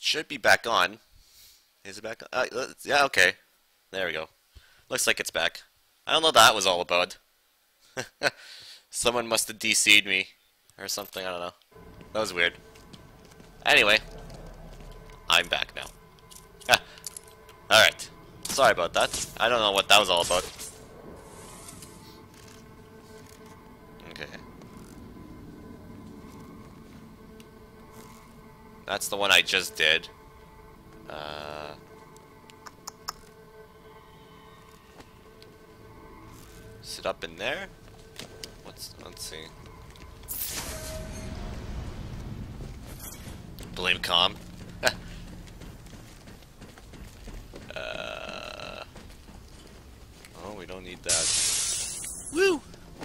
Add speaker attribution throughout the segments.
Speaker 1: should be back on. Is it back on? Yeah, okay. There we go. Looks like it's back. I don't know what that was all about. Someone must have DC'd me. Or something, I don't know. That was weird. Anyway. I'm back now. Alright. Sorry about that. I don't know what that was all about. Okay. That's the one I just did. Is it up in there? Let's see. Blame com. Oh, we don't need that. Woo!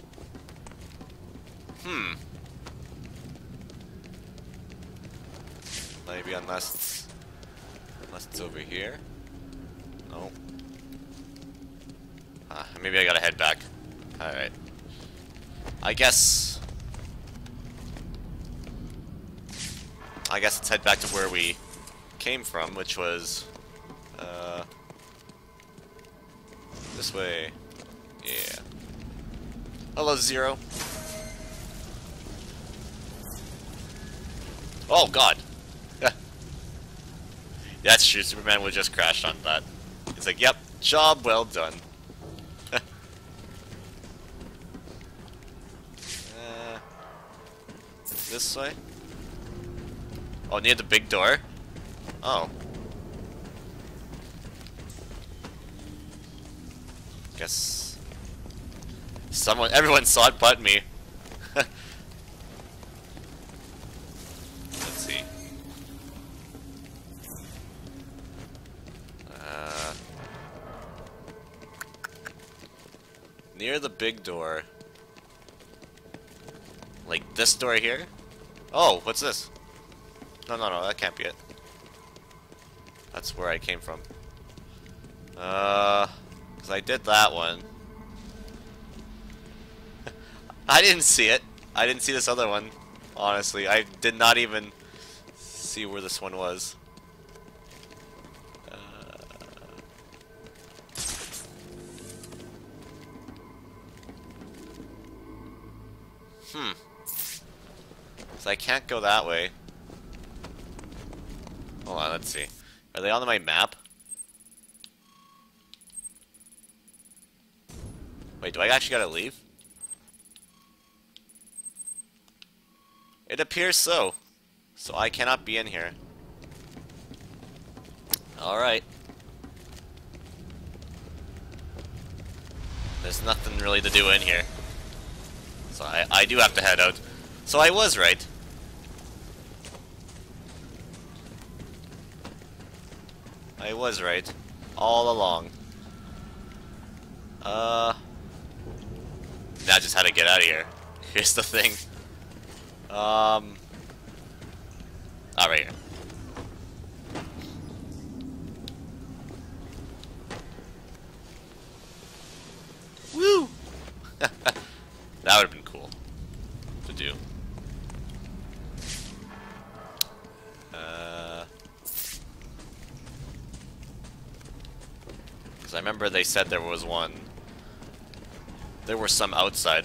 Speaker 1: Maybe unless it's over here. No. Maybe I gotta head back. Alright. I guess let's head back to where we came from, which was this way. Yeah. Hello, Zero. Oh God. That's true. Superman would just crash on that. It's like, yep, job well done. This way? Oh, near the big door? Oh. Guess everyone saw it but me. Let's see. Near the big door. Like this door here? Oh, what's this? No, that can't be it. That's where I came from. 'Cause I did that one. I didn't see it. I didn't see this other one. Honestly, I did not even see where this one was. So I can't go that way. Hold on, let's see. Are they on my map? Wait, do I actually gotta leave? It appears so. So I cannot be in here. Alright. There's nothing really to do in here. So I do have to head out. So I was right. I was right. All along. Now just how to get out of here. Here's the thing. Right here. Woo! That would have been cool to do. Because I remember they said there was one. There were some outside.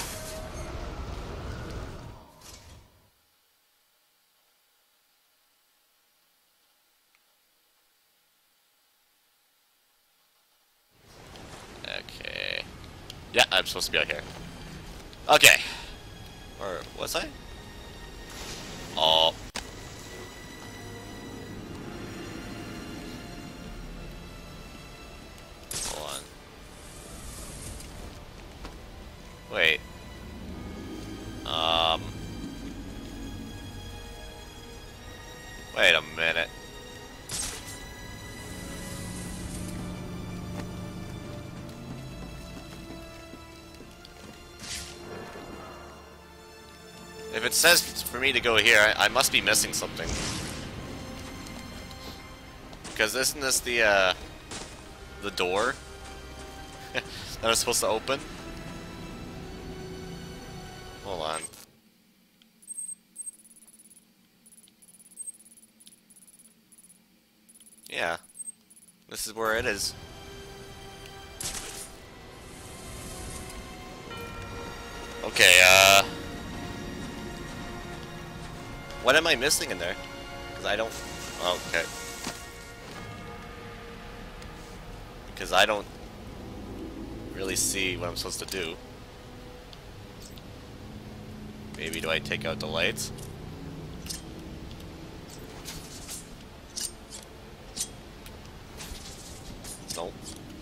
Speaker 1: Okay. Yeah, I'm supposed to be out here. Okay. Or was I? Oh. Hold on. Wait. Wait a minute. If it says for me to go here, I must be missing something. Because isn't this the door that I'm supposed to open? Hold on. this is where it is. Okay, what am I missing in there? Because I don't... Okay. Because I don't really see what I'm supposed to do. Maybe do I take out the lights? Nope.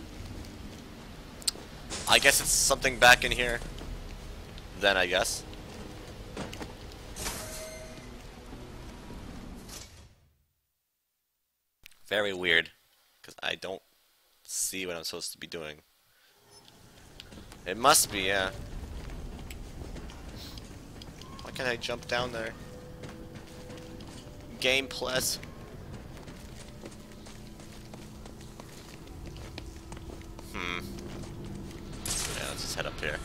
Speaker 1: I guess it's something back in here. Then I guess. Very weird. Because I don't see what I'm supposed to be doing. It must be, yeah. Why can't I jump down there? Game Plus. Yeah, let's just head up here.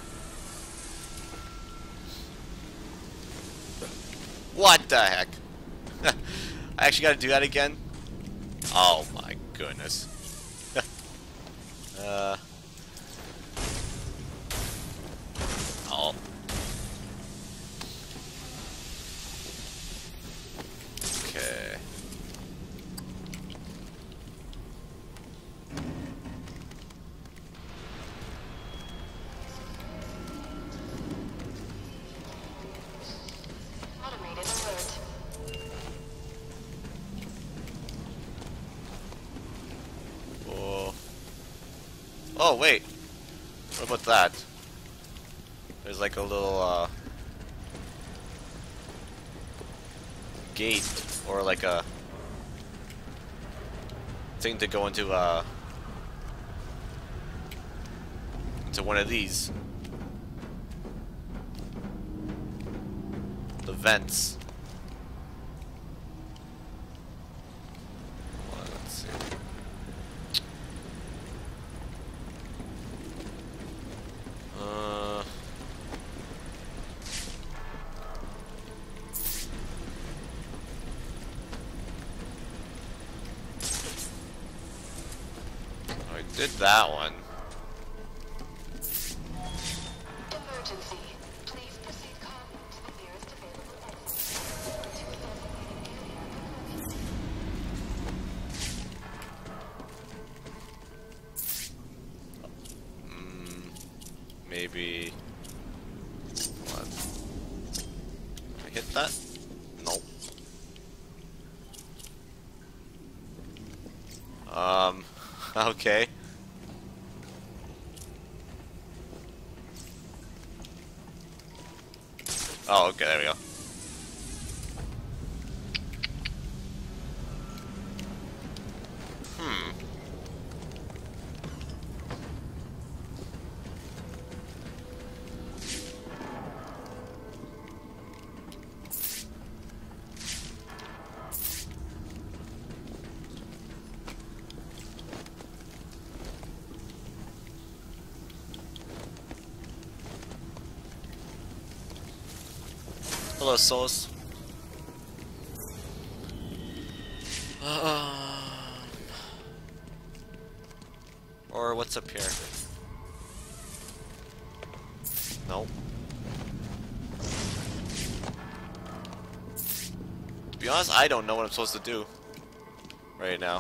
Speaker 1: What the heck? I actually gotta do that again? Oh my goodness. Oh. Okay.
Speaker 2: Automated alert.
Speaker 1: Oh. Oh, wait. What about that? There's like a little, gate, or like a thing to go into one of these. The vents. Well, let's see. I did that one.
Speaker 2: Emergency. Please proceed calmly to the nearest available exit. To a designated area.
Speaker 1: Maybe. What? Did I hit that? Nope. Okay. Oh, okay, there we go. Hello, souls. Or what's up here? Nope. To be honest, I don't know what I'm supposed to do right now.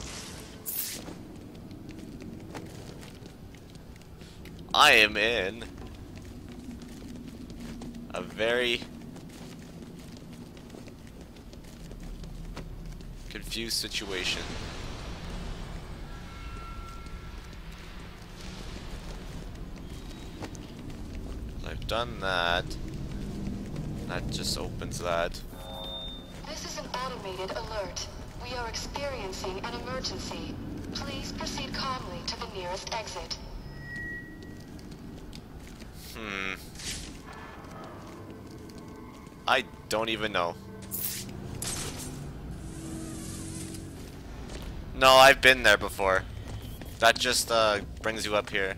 Speaker 1: I am in a very confused situation. I've done that. That just opens that.
Speaker 2: This is an automated alert. We are experiencing an emergency. Please proceed calmly to the nearest exit.
Speaker 1: I don't even know. No, I've been there before. That just brings you up here.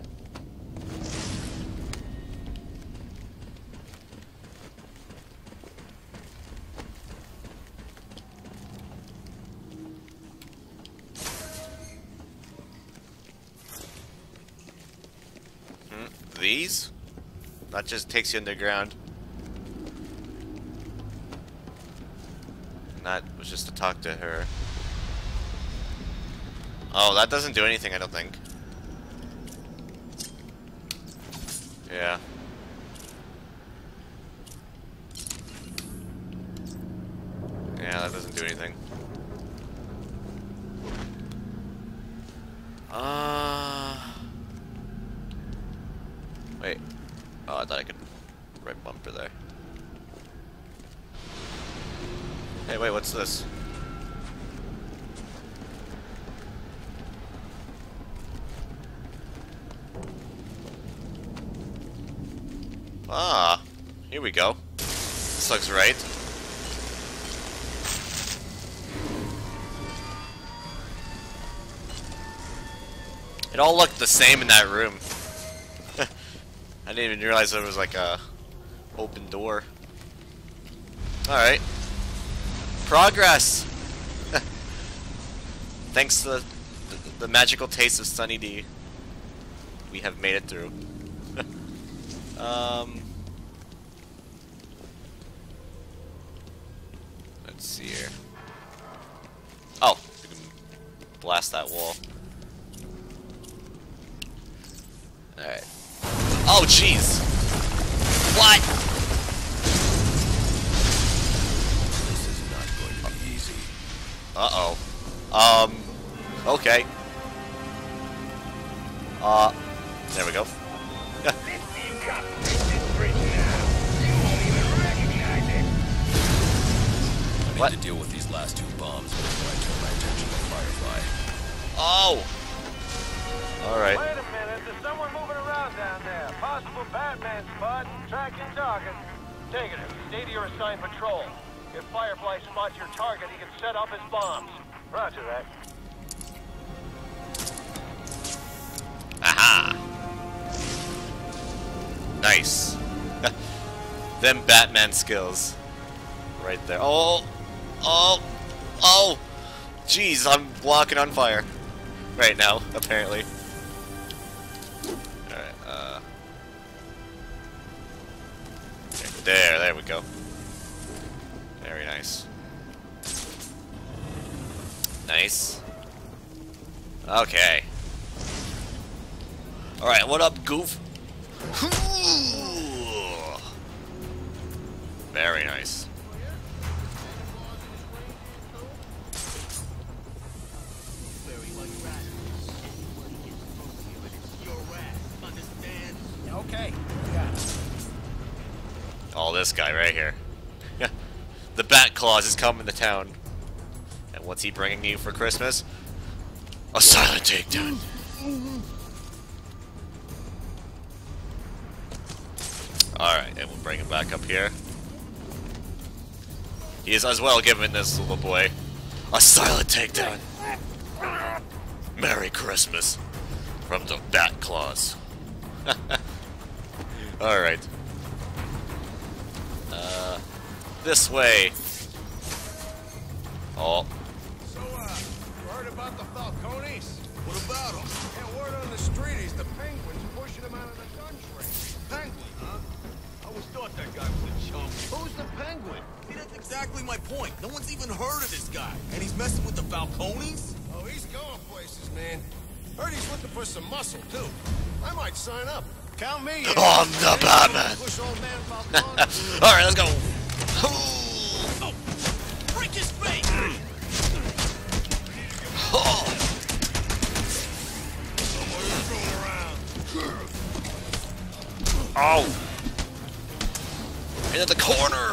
Speaker 1: these? That just takes you underground. And that was just to talk to her. Oh, that doesn't do anything, I don't think. Yeah. Yeah, that doesn't do anything. Wait. Oh, I thought I could right bumper there. Hey, wait, what's this? Ah, here we go. This looks right. It all looked the same in that room. I didn't even realize there was like a open door. Alright. Progress! Thanks to the magical taste of Sunny D, we have made it through. Let's see here. Oh, we can blast that wall. Alright. Oh, jeez! What?
Speaker 3: This is not going to be easy.
Speaker 1: Uh-oh. Okay. There we go.
Speaker 3: I need to deal with these last two bombs before I turn my attention to Firefly.
Speaker 1: Oh! Alright.
Speaker 4: Wait a minute, there's someone moving around down there. Possible Batman spot, tracking target. Take it, stay to your assigned patrol. If Firefly spots your target, he can set off his bombs. Roger that.
Speaker 1: Aha! Nice. Them Batman skills. Right there. Oh! Oh! Oh! Jeez, I'm walking on fire. Right now, apparently. Alright, there we go. Very nice. Nice. Okay. Alright, what up, goof? Very nice.
Speaker 4: Okay, got it.
Speaker 1: Oh, this guy right here. The Bat Claus is coming to town. And what's he bringing you for Christmas? A silent takedown. Alright, and we'll bring him back up here. He is as well giving this little boy a silent takedown. Merry Christmas from the Bat Claus. Alright. This way. Oh.
Speaker 5: So, you heard about the Falcones?
Speaker 3: What about them?
Speaker 5: Yeah, word on the street is the Penguins pushing them out of the gun trade.
Speaker 3: Penguin, huh? I always thought that guy was a chump.
Speaker 5: Who's the Penguin?
Speaker 3: See, that's exactly my point. No one's even heard of this guy. And he's messing with the Falcones?
Speaker 5: Oh, he's going places, man. Heard he's looking for some muscle, too. I might sign up. Count me in.
Speaker 1: I'm the Batman.
Speaker 5: Push old man Falcone.
Speaker 1: Alright, let's go.
Speaker 3: Oh, break his face!
Speaker 1: Oh! Into the corner!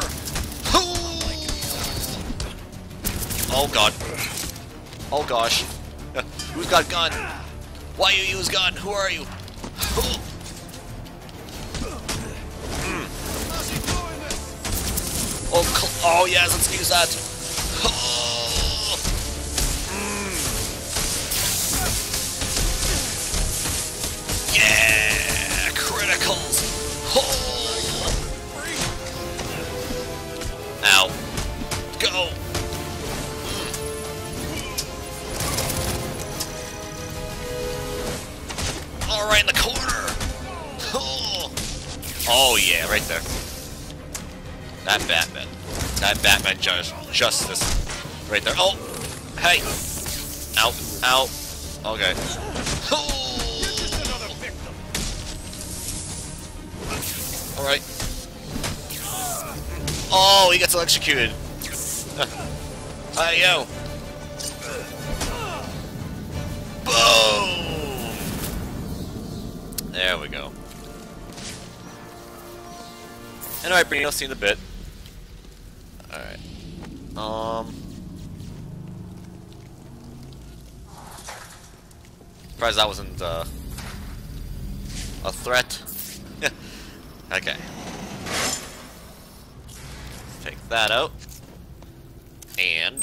Speaker 1: Oh god. Oh gosh. Who's got gun? Why you use gun? Who are you? Oh yes, let's use that. Yeah, criticals. Ow. Go. All right in the corner. Oh yeah, right there. That Batman. That Batman justice. Right there. Oh! Hey! Ow. Ow. Okay. Alright. Oh, he gets electrocuted. Hi, yo. Boom! There we go. Alright, Brino, seen a bit. Alright. Surprised that wasn't a threat. Okay. Take that out. And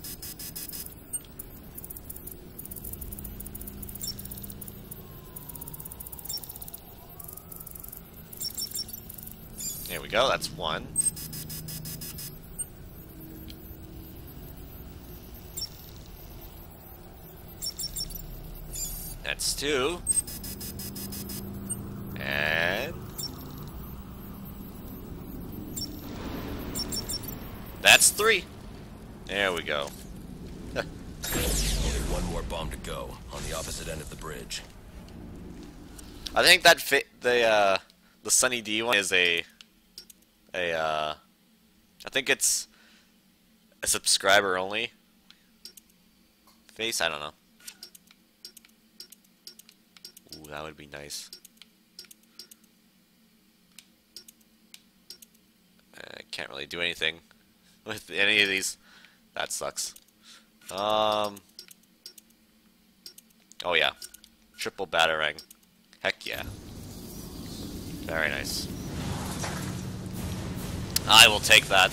Speaker 1: there we go, that's one. That's two. And that's three. There we go.
Speaker 5: Only one more bomb to go on the opposite end of the bridge.
Speaker 1: I think that the Sunny D one is I think it's a subscriber only face. I don't know. Ooh, that would be nice. I can't really do anything with any of these. That sucks. Oh yeah, triple batarang. Heck yeah. Very nice. I will take that.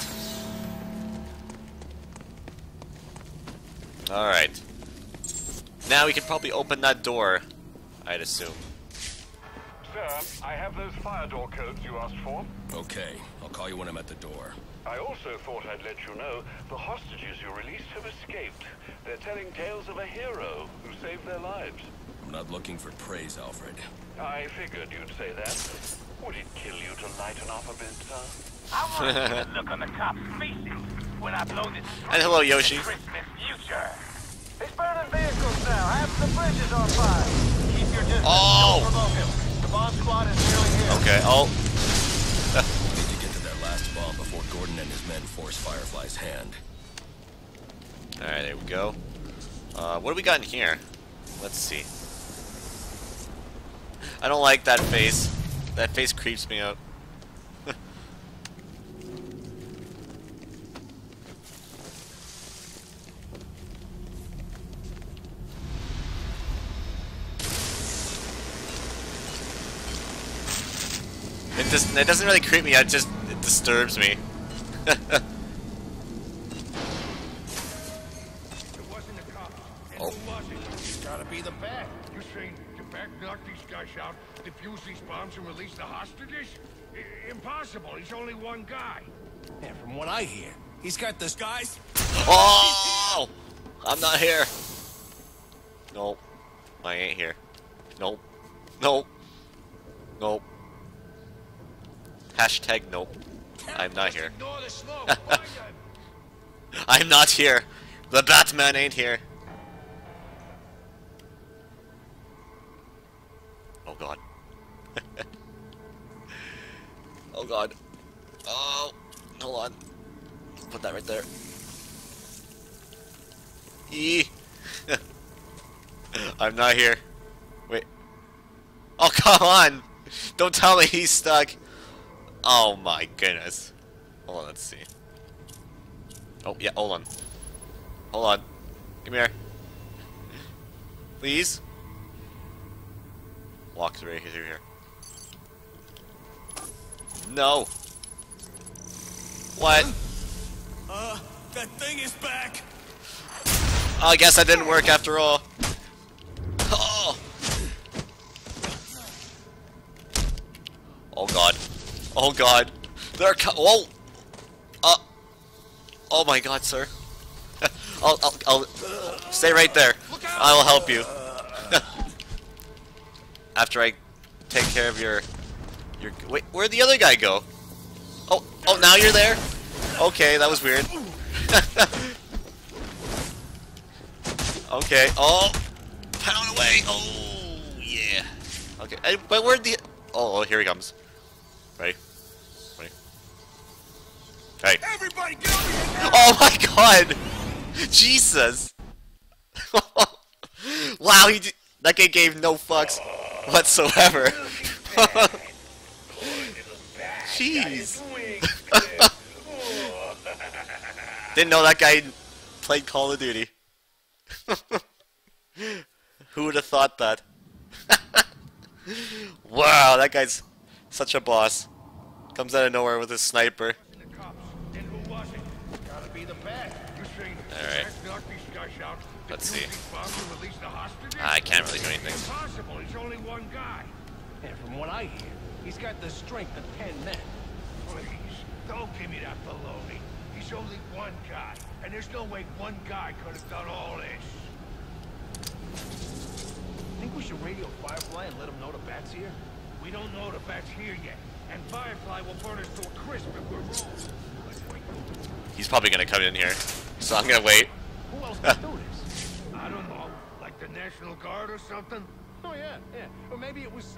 Speaker 1: Alright. Now we can probably open that door, I'd assume.
Speaker 6: Sir, I have those fire door codes you asked for.
Speaker 5: Okay, I'll call you when I'm at the door.
Speaker 6: I also thought I'd let you know the hostages you released have escaped. They're telling tales of a hero who saved their lives.
Speaker 5: I'm not looking for praise, Alfred.
Speaker 6: I figured you'd say that. Would it kill you to lighten up a bit, sir?
Speaker 4: I want to see the look on the cops' faces when I blow this
Speaker 1: And hello, Yoshi.
Speaker 4: Christmas future. It's burning vehicles now. Half the bridge is on fire. Keep your distance.
Speaker 1: Oh!
Speaker 4: Don't provoke him. The bomb squad is nearly here.
Speaker 1: Okay, oh.
Speaker 5: We need to get to that last bomb before Gordon and his men force Firefly's hand.
Speaker 1: Alright, there we go. What do we got in here? Let's see. I don't like that face. That face creeps me out. It doesn't really creep me out, it disturbs me.
Speaker 4: It wasn't the cops.
Speaker 1: Oh.
Speaker 4: Who was it?
Speaker 5: It's gotta be the bat.
Speaker 7: You saying the back knocked these guys out, defuse these bombs, and release the hostages? Impossible. He's only one guy.
Speaker 5: Yeah, from what I hear, he's got this guys.
Speaker 1: Oh! I'm not here. Nope. I ain't here. Nope. Nope. Nope. Hashtag nope. I'm not here.
Speaker 7: Ignore the smoke. Find him.
Speaker 1: I'm not here. The Batman ain't here. Oh god. Oh god. Oh, hold on. Put that right there. E. I'm not here. Wait. Oh, come on! Don't tell me he's stuck. Oh my goodness. Hold on, let's see. Oh, yeah, hold on. Hold on. Come here. Please? Walk through here. No! What?
Speaker 5: That thing is back.
Speaker 1: Oh, I guess that didn't work after all. Oh! Oh god. Oh god. They're whoa! Oh my god, sir. I'll stay right there. I will help you. After I take care of your Wait, where'd the other guy go? Oh, now you're there? Okay, that was weird. Okay, oh! Pound away! Oh, yeah. Okay, but where'd the... Oh, here he comes. Ready? Ready? Hey.
Speaker 5: Everybody get over here!
Speaker 1: Oh my god! Jesus! Wow, that guy gave no fucks whatsoever. Jeez. Didn't know that guy played Call of Duty. Who would have thought that? Wow, that guy's such a boss. Comes out of nowhere with his sniper.
Speaker 7: The cops. And who was it? Gotta be the bat. You see,
Speaker 1: Alright.
Speaker 7: knock these guys out.
Speaker 1: Let's see.
Speaker 7: These bombs and release the hostages?
Speaker 1: I can't really do anything.
Speaker 7: Impossible. He's only one guy.
Speaker 4: And from what I hear, he's got the strength of 10 men.
Speaker 7: Please, don't give me that baloney. He's only one guy, and there's no way one guy could have done all this.
Speaker 4: Think we should radio Firefly and let him know the bat's here?
Speaker 7: We don't know the bat's here yet, and Firefly will burn us to a crisp if we're wrong. Let's wait.
Speaker 1: He's probably gonna come in here, so I'm gonna wait.
Speaker 4: Who else can do this?
Speaker 7: I don't know, like the National Guard or something?
Speaker 4: Oh, yeah. Or maybe it was...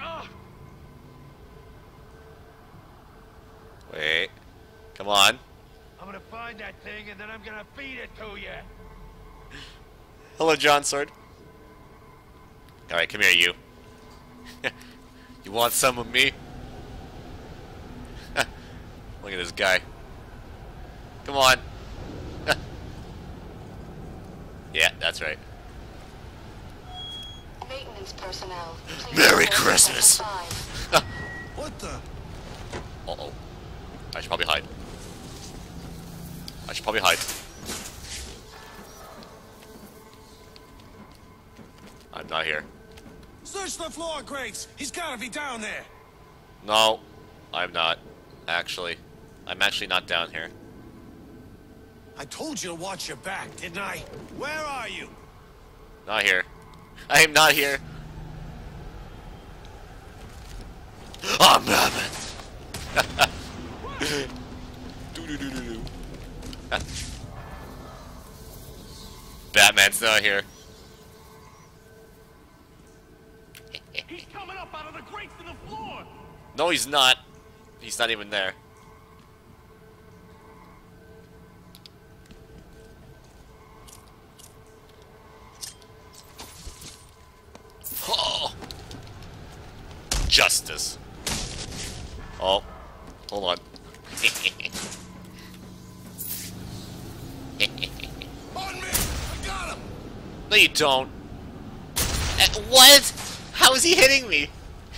Speaker 1: Wait. Come on.
Speaker 7: I'm gonna find that thing, and then I'm gonna feed it to you.
Speaker 1: Hello, John Sword. Alright, come here, you. You want some of me? Look at this guy. Come on. Yeah, that's right.
Speaker 2: Maintenance personnel, please
Speaker 1: Merry
Speaker 2: report to
Speaker 1: Christmas.
Speaker 2: Sector 5.
Speaker 5: What the?
Speaker 1: Uh-oh. I should probably hide. I should probably hide. I'm not here.
Speaker 5: Search the floor crates! He's gotta be down there!
Speaker 1: No, I'm not. Actually. I'm actually not down here.
Speaker 5: I told you to watch your back, didn't I? Where are you?
Speaker 1: Not here. I am not here. Oh, man. Do-do-do-do-do. Batman's not here.
Speaker 4: He's coming up out of the grates to the floor!
Speaker 1: No, he's not. He's not even there. Oh. Justice. Oh, hold on.
Speaker 5: On me! I got him!
Speaker 1: No, you don't. What? How is he hitting me?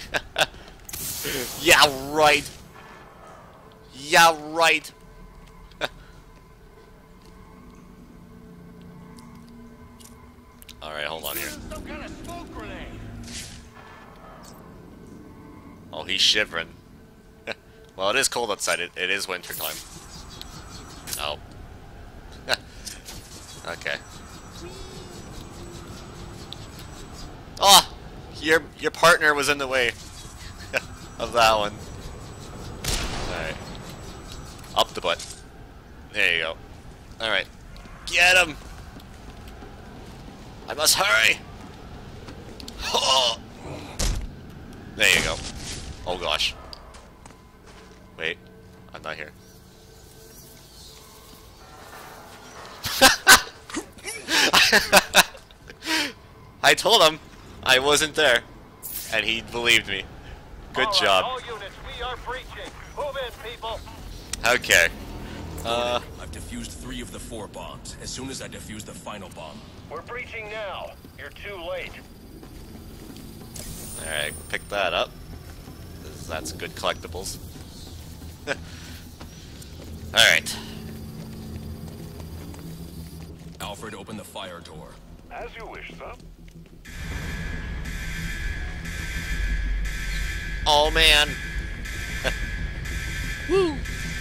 Speaker 1: Yeah, right. Yeah, right. Alright, hold on here.
Speaker 4: Some kind of smoke grenade!
Speaker 1: Oh, he's shivering. Well, it is cold outside. It is winter time. Oh. Okay. Oh! Your partner was in the way of that one. Alright. Up the butt. There you go. Alright. Get him! I must hurry! Oh! There you go. Oh gosh. Wait. I'm not here. I told him I wasn't there, and he believed me. Good
Speaker 4: All right,
Speaker 1: job.
Speaker 4: all units, we are breaching. Move in, people.
Speaker 1: Okay.
Speaker 8: I've defused 3 of the 4 bombs. As soon as I defuse the final bomb.
Speaker 4: We're breaching now. You're too late.
Speaker 1: Alright, pick that up. That's good collectibles. Alright.
Speaker 8: Alfred, open the fire door.
Speaker 6: As you wish, sir.
Speaker 1: Oh man. Woo.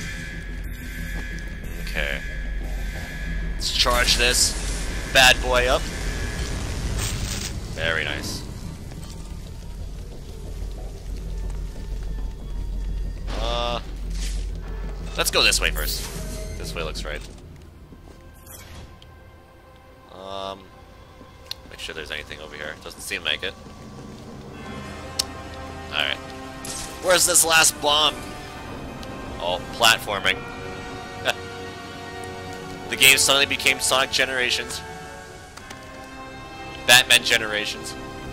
Speaker 1: Okay. Let's charge this bad boy up. Very nice. Let's go this way first. This way looks right. Make sure there's anything over here. Doesn't seem like it. Alright. Where's this last bomb? Oh, platforming. The game suddenly became Sonic Generations. Batman Generations.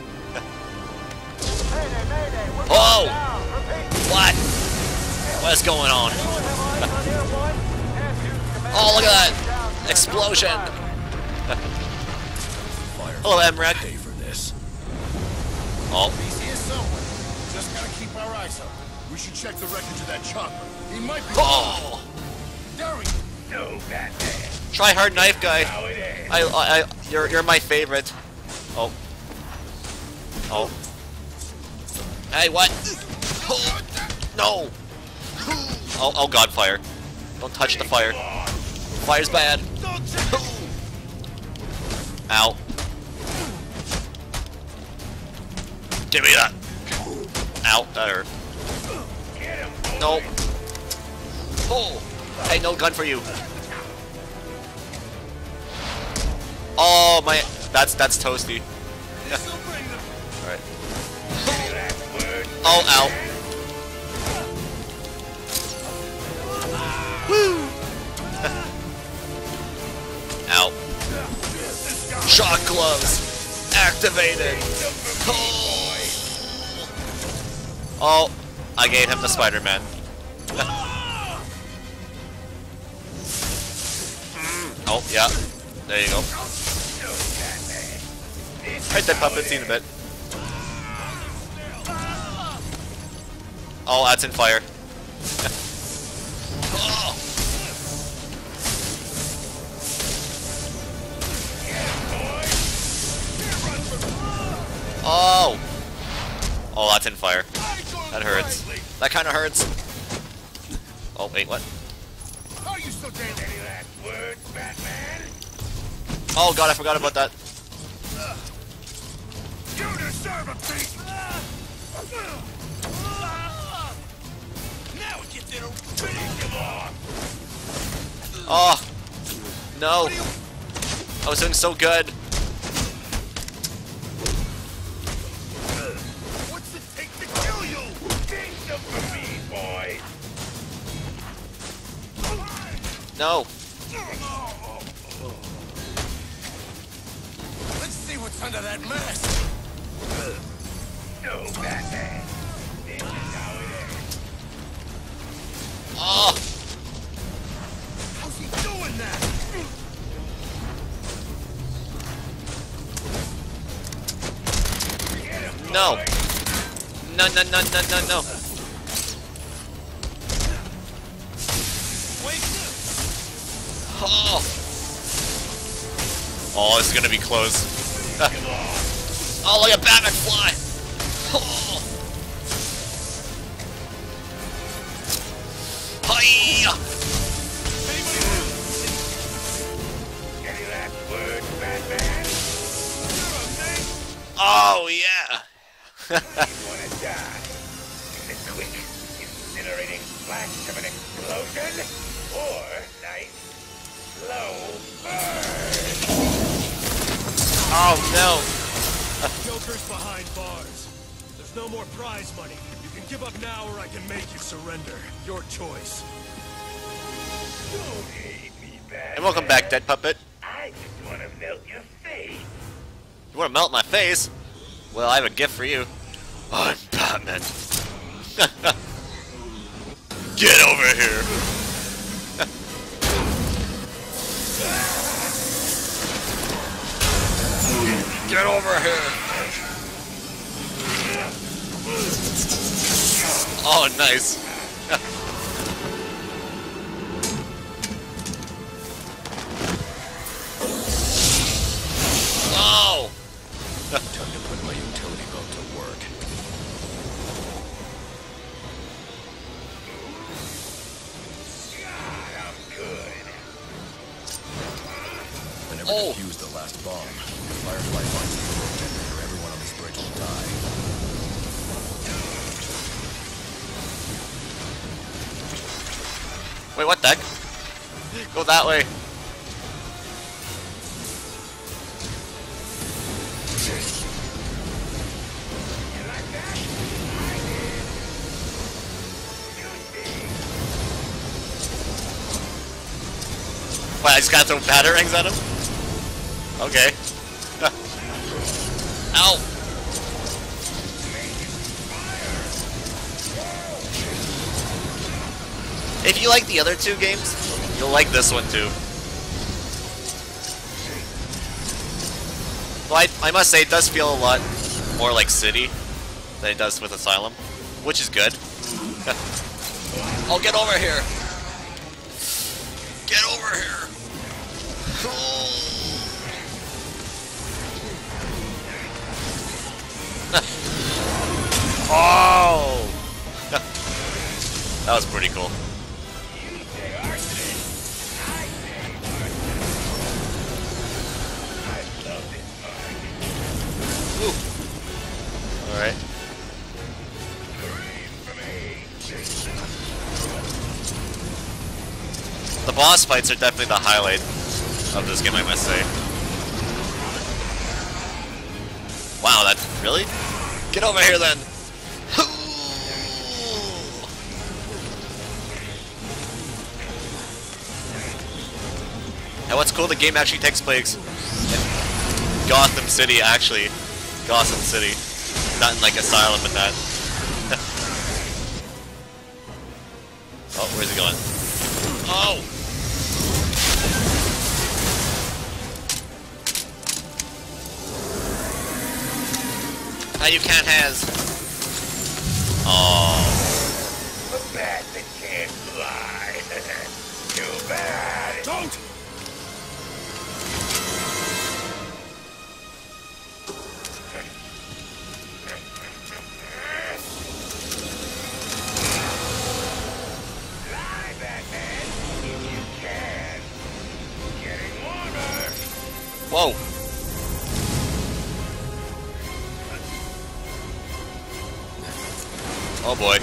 Speaker 1: Oh! What? What's going on? Oh, look at that! Explosion! Hello, MRAD.
Speaker 8: Pay for this.
Speaker 1: Oh.
Speaker 5: He's here somewhere. Just gotta keep our eyes open. We should check the wreckage of that chopper. He might be.
Speaker 1: Oh!
Speaker 5: There he is.
Speaker 4: No, Batman.
Speaker 1: Try hard knife guy.
Speaker 4: How it is.
Speaker 1: You're my favorite. Oh. Oh. Hey, what? Oh. No. Oh God, fire! Don't touch the fire. Fire's bad. Ow. Give me that. Ow, that hurt. No. Oh. Hey, no gun for you. Oh my, that's toasty. Alright. Oh, ow. Woo! Ow. Shock gloves activated. Oh, I gave him the Spider-Man. Oh, yeah. There you go. Right there, puppet, seen a bit. Oh, that's in fire. Oh! Oh, that's in fire. That hurts. That kind of hurts. Oh, wait, what?
Speaker 5: Are you so damn
Speaker 4: Any last words, Batman?
Speaker 1: Oh God, I forgot about that.
Speaker 5: You deserve a beat. Now it gets in a finish him off.
Speaker 1: Oh! No! I was doing so good.
Speaker 5: What's it take to kill you?
Speaker 4: Think for me, boy.
Speaker 1: No!
Speaker 5: Let's see what's under that mask.
Speaker 4: No, Batman. This is how it is.
Speaker 1: Oh!
Speaker 5: How's he doing that?
Speaker 1: No! No, no, no, no, no, no! Oh! Oh, this is gonna be close. Oh, look at Batman fly! Oh! Hi-ya!
Speaker 4: Any last words, Batman?
Speaker 1: Oh, yeah!
Speaker 4: You wanna die? Is it quick, incinerating flash of an explosion? Or nice, slow burn?
Speaker 1: Oh, no!
Speaker 5: Joker's behind bars. There's no more prize money. You can give up now or I can make you surrender. Your choice.
Speaker 4: Don't hate me, Batman.
Speaker 1: And welcome back, Dead Puppet.
Speaker 4: I just wanna melt your face.
Speaker 1: You wanna melt my face? Well, I have a gift for you. I'm Batman. Get over here! Get over here! Oh, nice. Oh!
Speaker 8: Time to put my utility belt to work.
Speaker 4: I'm good.
Speaker 8: I never
Speaker 1: Oh.
Speaker 8: defused the last bomb. If Firefly finds the remote generator, everyone on this bridge will die.
Speaker 1: Wait, what the heck? Go that way. Wait, I just gotta throw batarangs at him? Okay. Ow! If you like the other two games, you'll like this one too. But I must say, it does feel a lot more like City than it does with Asylum, which is good. Oh, get over here! Get over here! Oh! That was pretty cool. Alright. The boss fights are definitely the highlight of this game, I must say. Wow, that's really? Get over here then! And what's cool, the game actually takes place in Gotham City, actually. Gotham City. Not in like Asylum and that. Oh, where's he going? Oh! Now you can't has. Oh.
Speaker 7: A bat that can't fly. Too bad.
Speaker 5: Don't!
Speaker 7: Fly, Batman, if you can. Getting warmer.
Speaker 1: Whoa! Oh boy.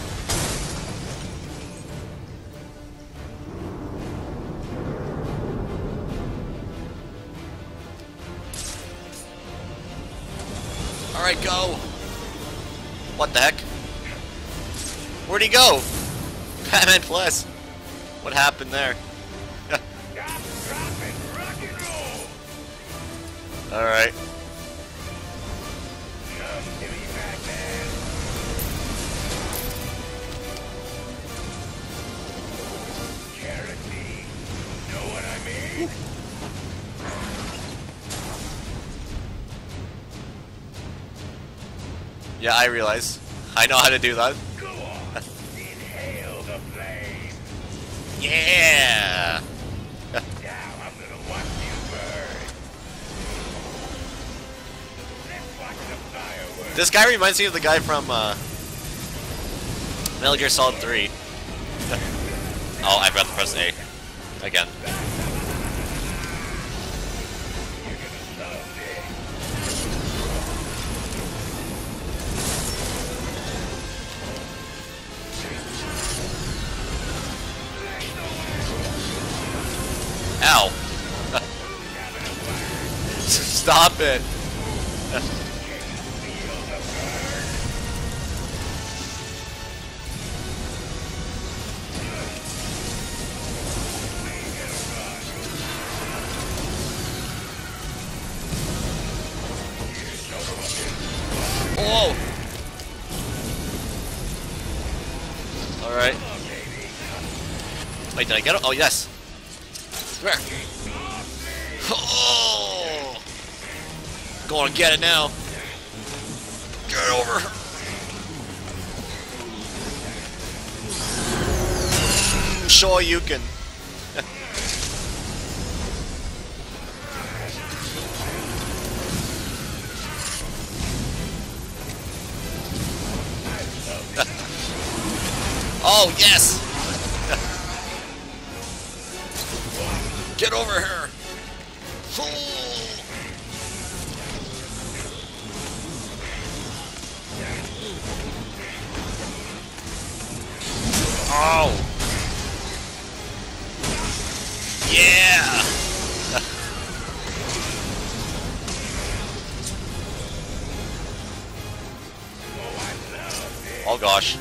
Speaker 1: Alright, go! What the heck? Where'd he go? Batman Plus! What happened there?
Speaker 7: Stop, drop, and rock and roll.
Speaker 1: Alright.
Speaker 7: Come to me, Batman. Charity. Know what I mean?
Speaker 1: Yeah, I realize. I know how to do that.
Speaker 7: Go on. Inhale the flame.
Speaker 1: Yeah!
Speaker 7: Now I'm gonna watch you burn. Let's watch the fireworks.
Speaker 1: This guy reminds me of the guy from Metal Gear Solid 3. Oh, I forgot to press A. Again.
Speaker 7: You're gonna love this.
Speaker 1: Ow! Stop it! Whoa! Alright. Wait, did I get it? Oh, yes! Come here. Oh! Go on, get it now. Get over. Sure you can. Oh, yes! Get over here! Oh! Oh gosh.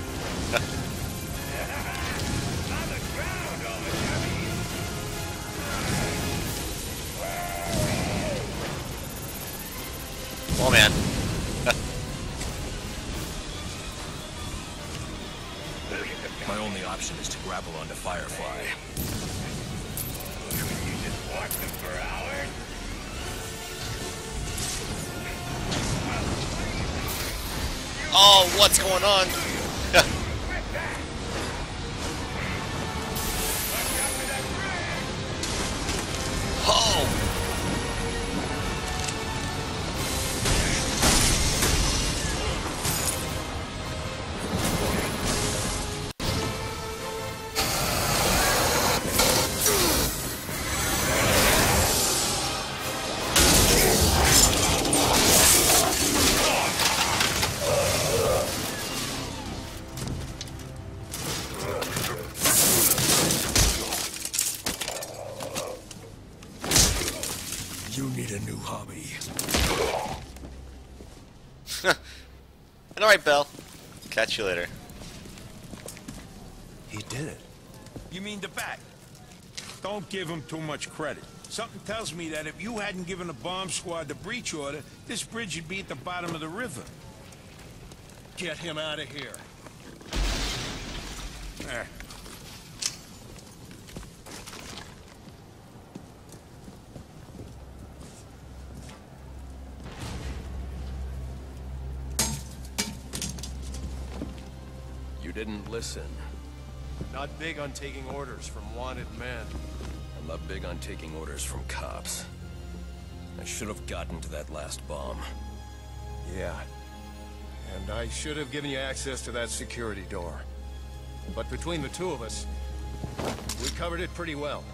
Speaker 1: Oh man.
Speaker 8: My only option is to grapple onto Firefly.
Speaker 1: Oh, what's going on? Oh!
Speaker 8: You need a new hobby.
Speaker 1: Alright, Bell. Catch you later.
Speaker 3: He did it.
Speaker 7: You mean the bat? Don't give him too much credit. Something tells me that if you hadn't given the bomb squad the breach order, this bridge would be at the bottom of the river.
Speaker 5: Get him out of here.
Speaker 7: Eh.
Speaker 8: You didn't listen.
Speaker 5: Not big on taking orders from wanted men.
Speaker 8: I'm not big on taking orders from cops. I should have gotten to that last bomb.
Speaker 5: Yeah. And I should have given you access to that security door. But between the two of us, we covered it pretty well.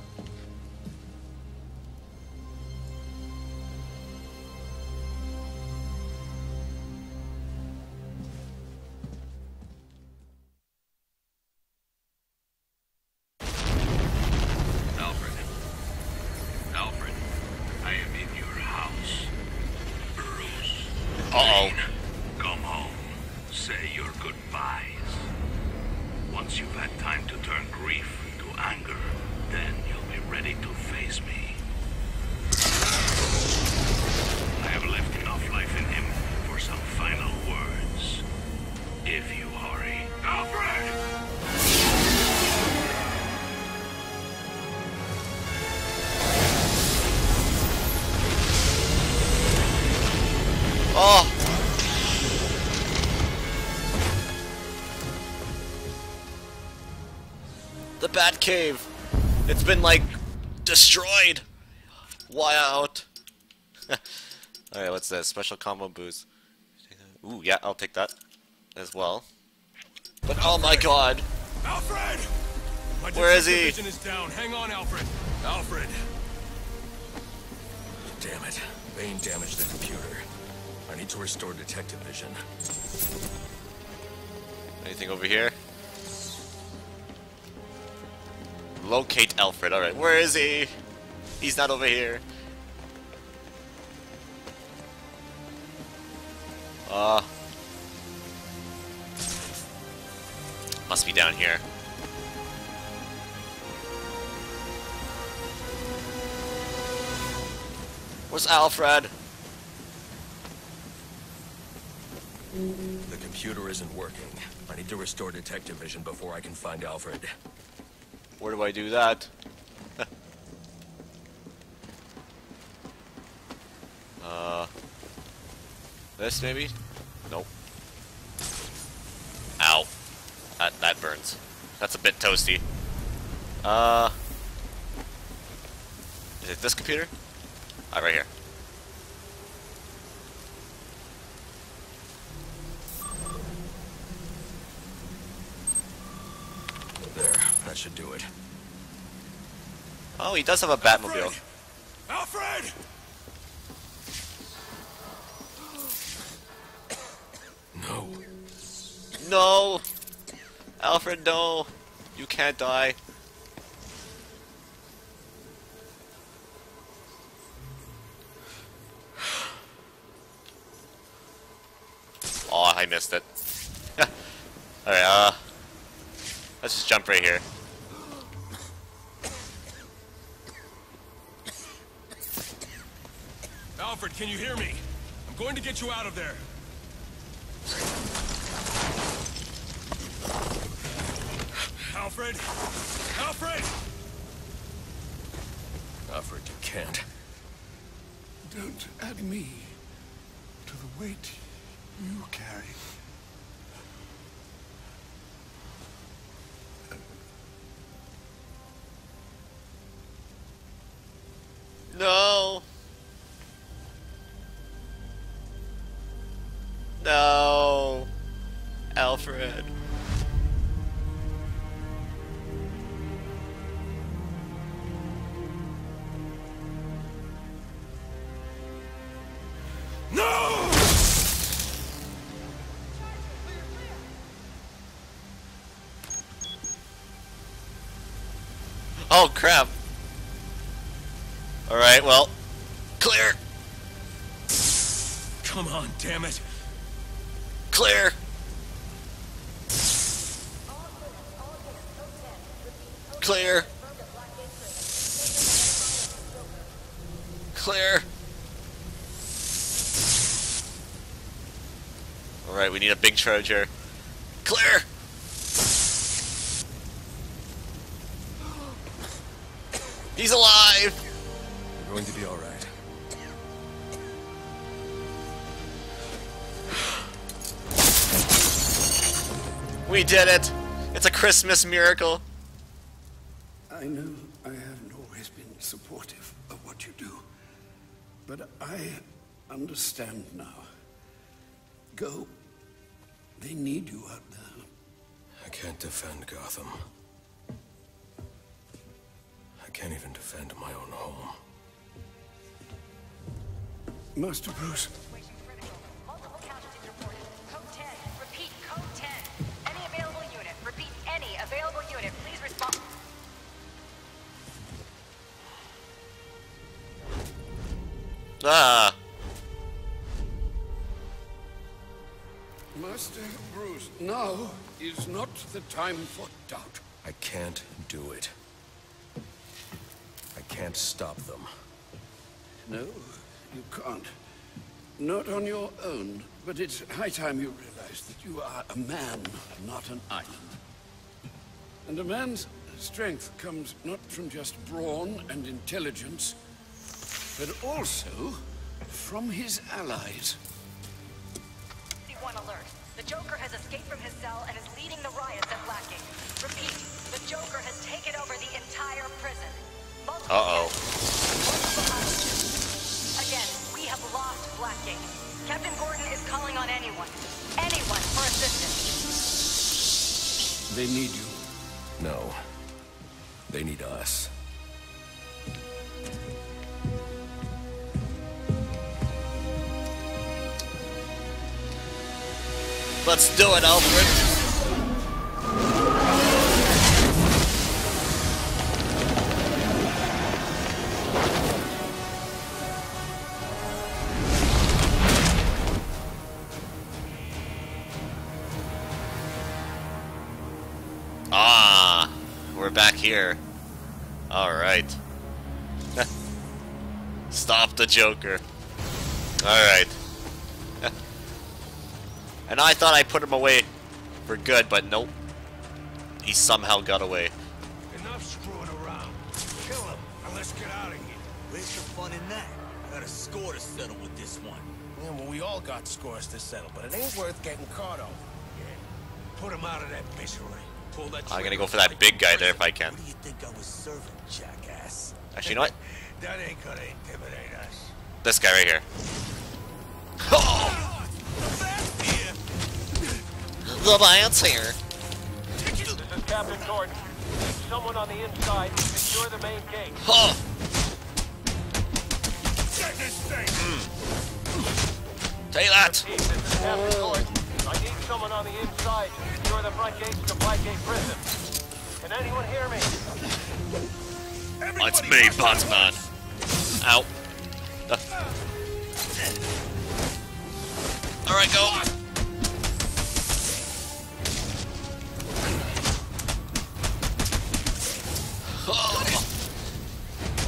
Speaker 6: Alfred. Alfred, I am in your house. Bruce.
Speaker 1: Uh-oh.
Speaker 6: Come home. Say your goodbyes. Once you've had time to turn grief into anger, then you'll be ready to face me. I have left enough life in him for some final words. If you hurry. Alfred!
Speaker 1: Oh! The Batcave! It's been, like, destroyed! Why out? Alright, what's this? Special combo boost. Ooh, yeah, I'll take that as well. But oh my god!
Speaker 5: Alfred! My
Speaker 1: Where is he?
Speaker 5: vision is down. Hang on, Alfred. Alfred!
Speaker 8: Damn it. Bane damaged the computer. I need to restore detective vision.
Speaker 1: Anything over here? Locate Alfred. Alright, where is he? He's not over here. Must be down here. Where's Alfred?
Speaker 8: The computer isn't working. I need to restore detective vision before I can find Alfred.
Speaker 1: Where do I do that? This maybe? Nope. Ow. That burns. That's a bit toasty. Is it this computer? Ah, right here.
Speaker 8: There, that should do it.
Speaker 1: Oh, he does have a Batmobile.
Speaker 5: Alfred!
Speaker 8: No.
Speaker 1: No! Alfred, no! You can't die. missed it. Alright, let's just jump right here.
Speaker 8: Alfred, can you hear me? I'm going to get you out of there. Alfred! Alfred! Alfred, you can't.
Speaker 9: Don't add me to the weight you carry.
Speaker 1: No. No. Alfred.
Speaker 8: No!
Speaker 1: Oh crap. Alright, well, clear.
Speaker 8: Come on, damn it.
Speaker 1: Clear. Clear. Clear. Alright, we need a big charge here. Clear. He's alive.
Speaker 8: We're going to be all right.
Speaker 1: We did it. It's a Christmas miracle.
Speaker 9: I know I haven't always been supportive of what you do, but I understand now. Go. They need you out there.
Speaker 8: I can't defend Gotham. I can't even defend my own home.
Speaker 9: Master Bruce.
Speaker 10: Multiple casualties reported. Code 10. Repeat, code 10. Any available unit. Repeat, any available unit. Please respond.
Speaker 1: Ah.
Speaker 9: Master Bruce, now is not the time for doubt.
Speaker 8: I can't do it. I can't stop them.
Speaker 9: No, you can't. Not on your own, but it's high time you realize that you are a man, not an island. And a man's strength comes not from just brawn and intelligence, but also from his allies.
Speaker 10: One alert. The Joker has escaped from his cell and is leading the riots at Blackgate. Repeat, the Joker has taken over the entire prison.
Speaker 1: Uh-oh.
Speaker 10: Again, we have lost Blackgate. Captain Gordon is calling on anyone for assistance.
Speaker 9: They need you.
Speaker 8: No. They need us.
Speaker 1: Let's do it, Alfred. Ah, we're back here. All right. Stop the Joker. All right. And I thought I put him away for good, but nope. He somehow got away.
Speaker 3: Enough screwing around. Kill him, and let's get out of here. Where's the fun in that? I got a score to settle with this one.
Speaker 7: Yeah, well, we all got scores to settle, but it ain't worth getting caught over.
Speaker 3: Yeah. Put him out of that misery. Pull that
Speaker 1: I'm gonna go for that big guy there if I can.
Speaker 3: What do you think I was serving, jackass?
Speaker 1: Actually, you know what?
Speaker 3: That ain't gonna intimidate us.
Speaker 1: This guy right here. Oh! The man's here.
Speaker 4: This is Captain Gordon. Need someone on the inside to secure the main gate.
Speaker 1: Oh!
Speaker 3: Get this thing!
Speaker 1: Take that.
Speaker 4: Repeat, this is Captain Gordon. I need someone on the inside to secure the front gates to Blackgate Prison. Can anyone hear me?
Speaker 1: It's me, Batman. Ow. Alright, go.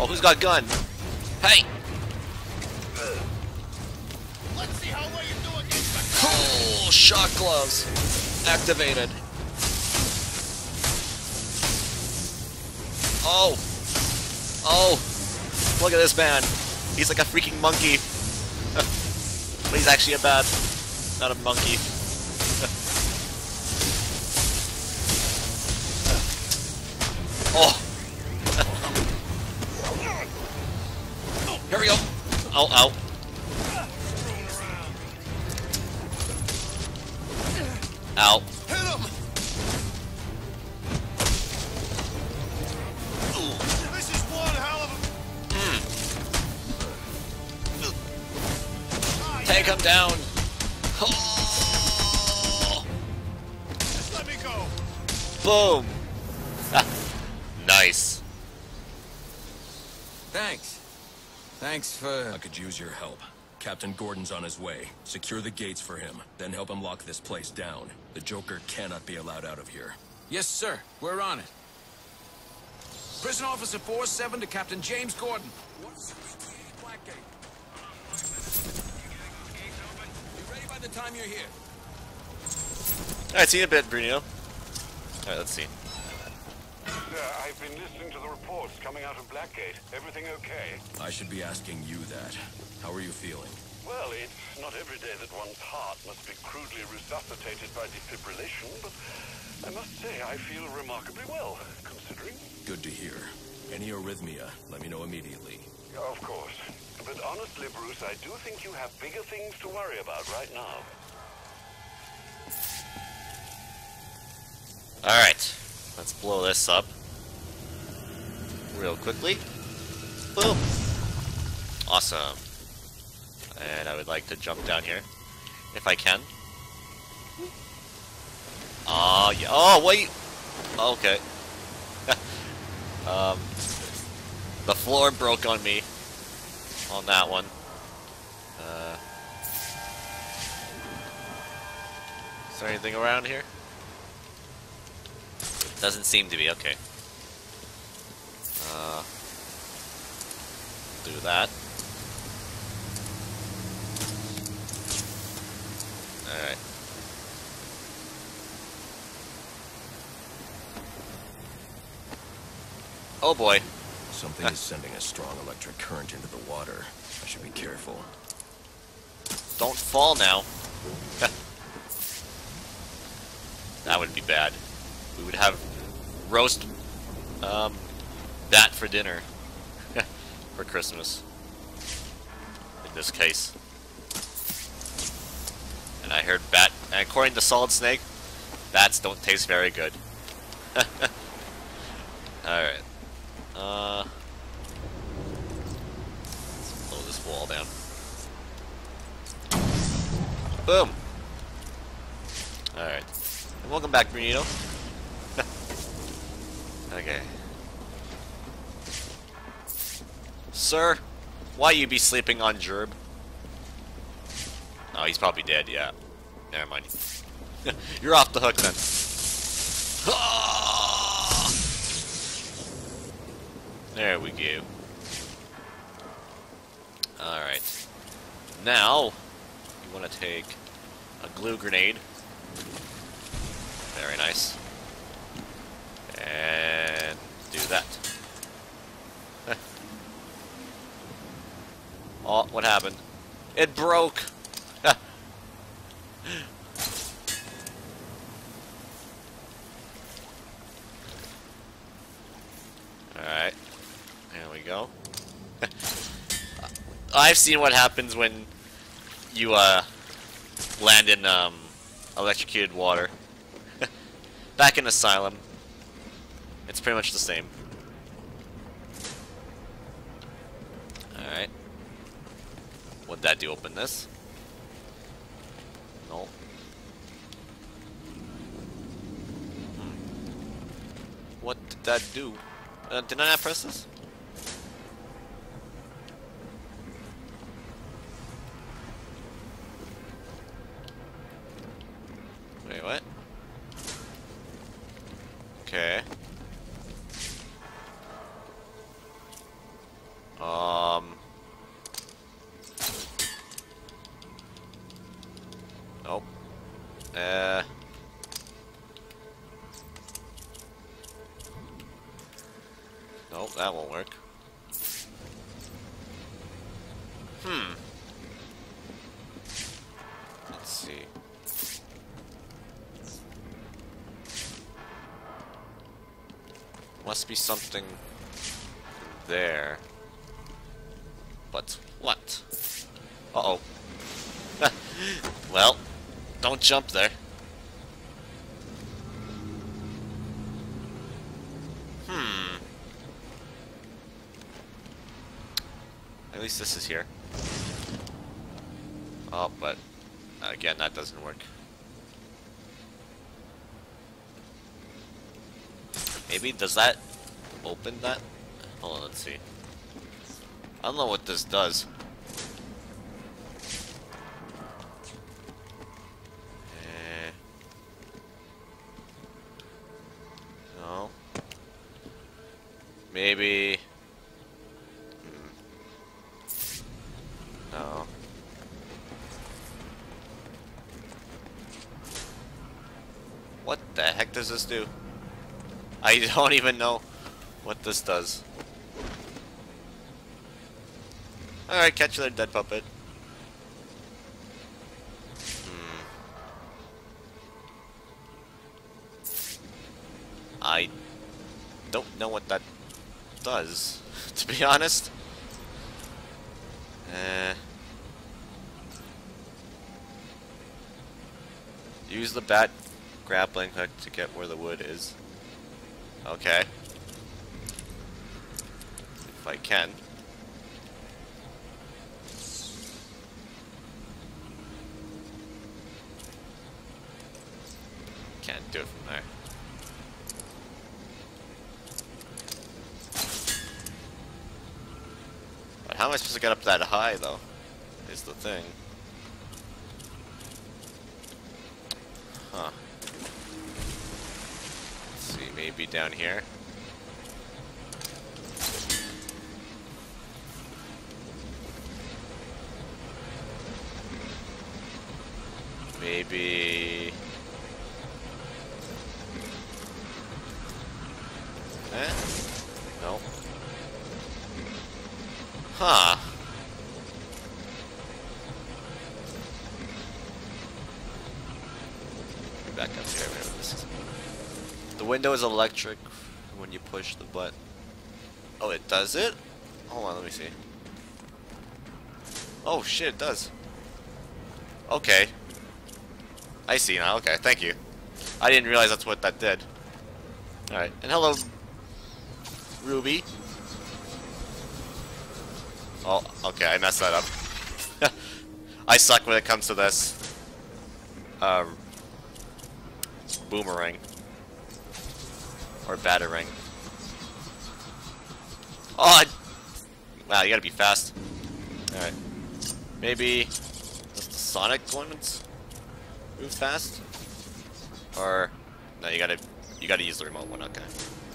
Speaker 1: Oh, who's got gun? Hey!
Speaker 3: Let's see how well you do against the...
Speaker 1: Oh, shock gloves activated. Oh! Oh! Look at this man. He's like a freaking monkey. But he's actually a bat, not a monkey. Oh! Here we go. Oh, ow. Ow.
Speaker 3: Hit him! This is one hell of a...
Speaker 1: Take him down. Oh.
Speaker 3: Just let me go.
Speaker 1: Boom. Nice.
Speaker 8: Thanks. Thanks for... I could use your help. Captain Gordon's on his way. Secure the gates for him, then help him lock this place down. The Joker cannot be allowed out of here.
Speaker 9: Yes, sir. We're on it. Prison Officer 4-7 to Captain James Gordon. Blackgate. Be ready by the time you're here.
Speaker 1: Alright, see you in a bit, Bruno. Alright, let's see.
Speaker 6: Sir, I've been listening to the reports coming out of Blackgate. Everything okay?
Speaker 8: I should be asking you that. How are you feeling?
Speaker 6: Well, it's not every day that one's heart must be crudely resuscitated by defibrillation, but I must say I feel remarkably well, considering.
Speaker 8: Good to hear. Any arrhythmia, let me know immediately.
Speaker 6: Of course. But honestly, Bruce, I do think you have bigger things to worry about right now.
Speaker 1: Alright, let's blow this up real quickly. Boom! Awesome. And I would like to jump down here, if I can. Oh, yeah. Oh, wait! Okay. The floor broke on me on that one. Is there anything around here? Doesn't seem to be. Okay. Do that. Alright. Oh boy.
Speaker 8: Something is sending a strong electric current into the water. I should be careful.
Speaker 1: Don't fall now. That would be bad. We would have roast bat for dinner. For Christmas. In this case. And I heard bat, and according to Solid Snake, bats don't taste very good. Alright. Let's blow this wall down. Boom! Alright. And welcome back, Benito. Okay. Sir, why you be sleeping on Gerb? Oh, he's probably dead, yeah. Never mind. You're off the hook then. There we go. Alright. Now, you want to take a glue grenade. Very nice. And do that. Oh, what happened? It broke! Alright. There we go. I've seen what happens when you, land in, electrocuted water. Back in Asylum. It's pretty much the same. Alright. What'd that do? Open this? No. What did that do? Did I not press this? Wait, what? Okay. Nope, that won't work. Let's see. Must be something there. But what? Uh-oh. Well, don't jump there. At least this is here. Oh, but again, that doesn't work. Maybe, does that open that? Hold on, let's see. I don't know what this does. No. Maybe. No. What the heck does this do? I don't even know what this does. Alright, catch you there, dead puppet. I don't know what that does, to be honest. Use the bat grappling hook to get where the wood is. Okay. If I can. Can't do it from there. But how am I supposed to get up that high, though? Is the thing. Huh. Let's see, maybe down here. Maybe... No. Huh. Back up here, whatever this is. The window is electric when you push the button. Oh, it does it? Hold on, let me see. Oh shit, it does. Okay. I see now, okay, thank you. I didn't realize that's what that did. Alright, and hello, Ruby. Oh, okay, I messed that up. I suck when it comes to this. Boomerang. Or batarang. Oh! Wow, you gotta be fast. Alright. Maybe... does the Sonic ones move fast? Or... no, you gotta use the remote one, okay.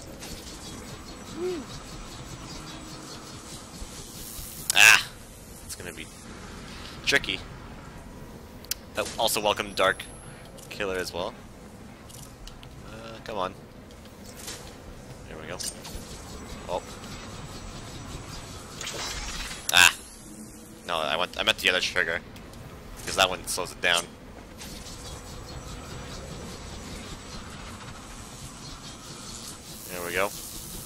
Speaker 1: Ah! It's gonna be tricky. Also welcome Dark Killer as well. Come on. There we go. Oh. Ah! No, I meant the other trigger. Because that one slows it down. There we go.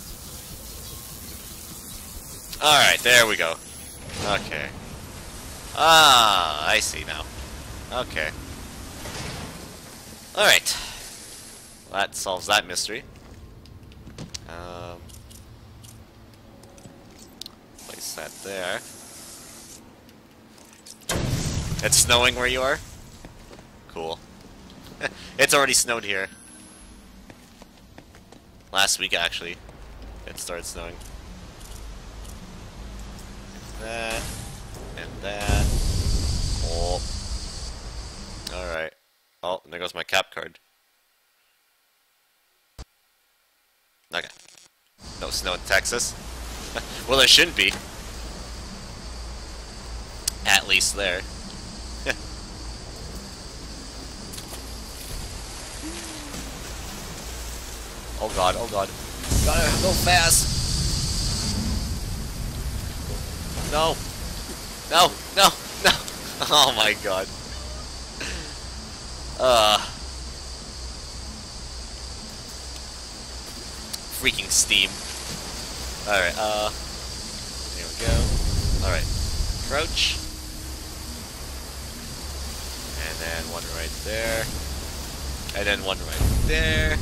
Speaker 1: Alright, there we go. Okay. Ah, I see now. Okay. Alright. Well, that solves that mystery. Place that there. It's snowing where you are? Cool. It's already snowed here. Last week, actually, it started snowing. That, and that. Oh. Alright. Oh, and there goes my cap card. Okay. No snow in Texas. Well, there shouldn't be. At least there. Oh god, oh god. Gotta go fast. No. No. No. No. Oh my god. Freaking Steam. Alright, here we go. Alright. Crouch. And then one right there. And then one right there.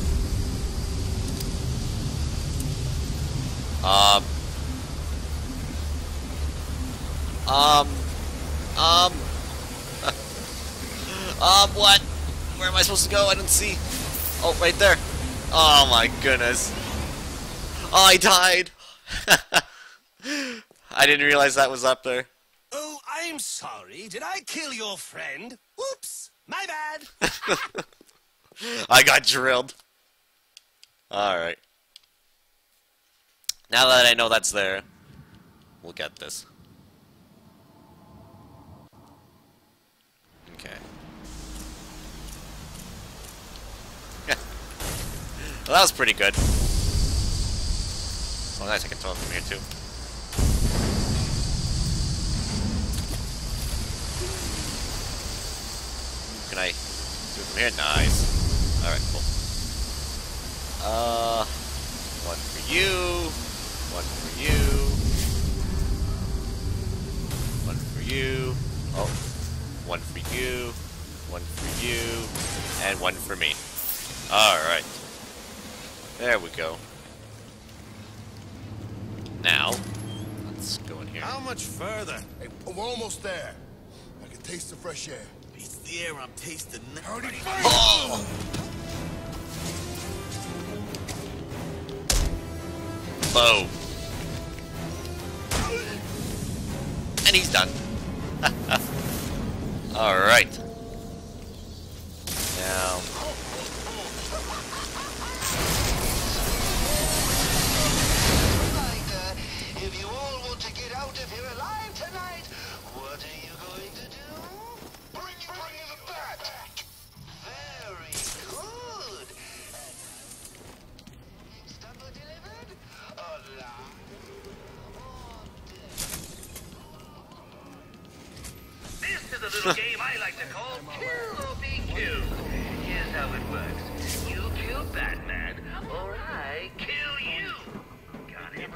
Speaker 1: What? Where am I supposed to go? I didn't see. Oh, right there. Oh my goodness. Oh, I died. I didn't realize that was up there.
Speaker 3: Oh, I'm sorry. Did I kill your friend? Oops, my bad.
Speaker 1: I got drilled. Alright. Now that I know that's there, we'll get this. Okay. Well, that was pretty good. Oh, nice, I can throw it from here too. Can I do it from here? Nice. Alright, cool. One for you. One for you. One for you. Oh. One for you. One for you. And one for me. Alright. There we go. Now, let's go in here.
Speaker 3: How much further?
Speaker 5: Hey, we're almost there. I can taste the fresh air.
Speaker 3: It's the air I'm tasting now.
Speaker 1: Oh! Boom. And he's done. Alright. Now.
Speaker 3: If you all want to get out of here alive tonight, what are you going to do? Bring the bat! Very good! Stumble delivered? Alive or dead?
Speaker 6: This is a little game I like to call Kill or Be Killed. Here's how it works. You kill Batman, or I kill you. Got it?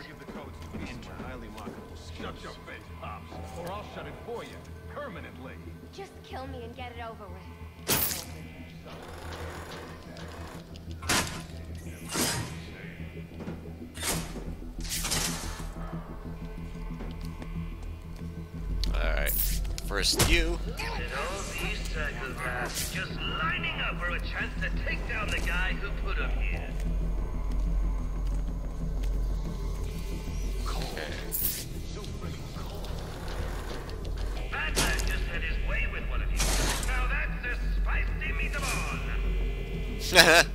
Speaker 4: Shut your face, Pops, or I'll shut it for you, permanently.
Speaker 11: Just kill me and get it over with.
Speaker 1: Alright. First you.
Speaker 6: Look at all these psychopaths just lining up for a chance to take down the guy who put them here. Batman just had his way with one of you. Now that's a spicy meatball.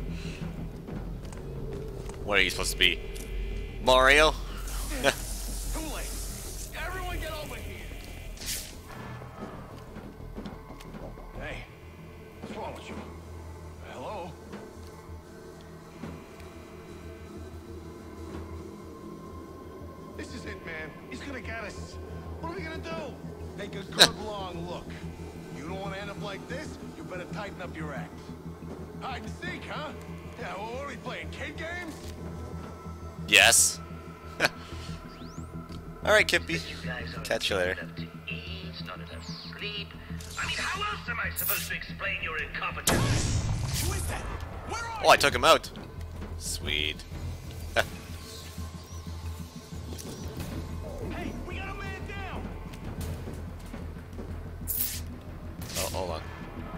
Speaker 1: What are you supposed to be? Mario?
Speaker 3: Too late. Everyone get over here. Hey, what's wrong with you? Hello? This is it, man. He's gonna get us. What are we gonna do? Take a good long look. You don't want to end up like this? You better tighten up your act. Hide and seek, huh? Yeah, well, what are we playing? Kid games?
Speaker 1: Yes. Alright, Kippy.
Speaker 6: You guys aren't
Speaker 1: Catch you later.
Speaker 6: enough to eat, not enough sleep. I mean, how else am I supposed to explain your incompetence?
Speaker 3: Who is that? Where are
Speaker 1: Oh, I took him out. Sweet.
Speaker 3: Hey, we got a man down!
Speaker 1: Oh, hold on.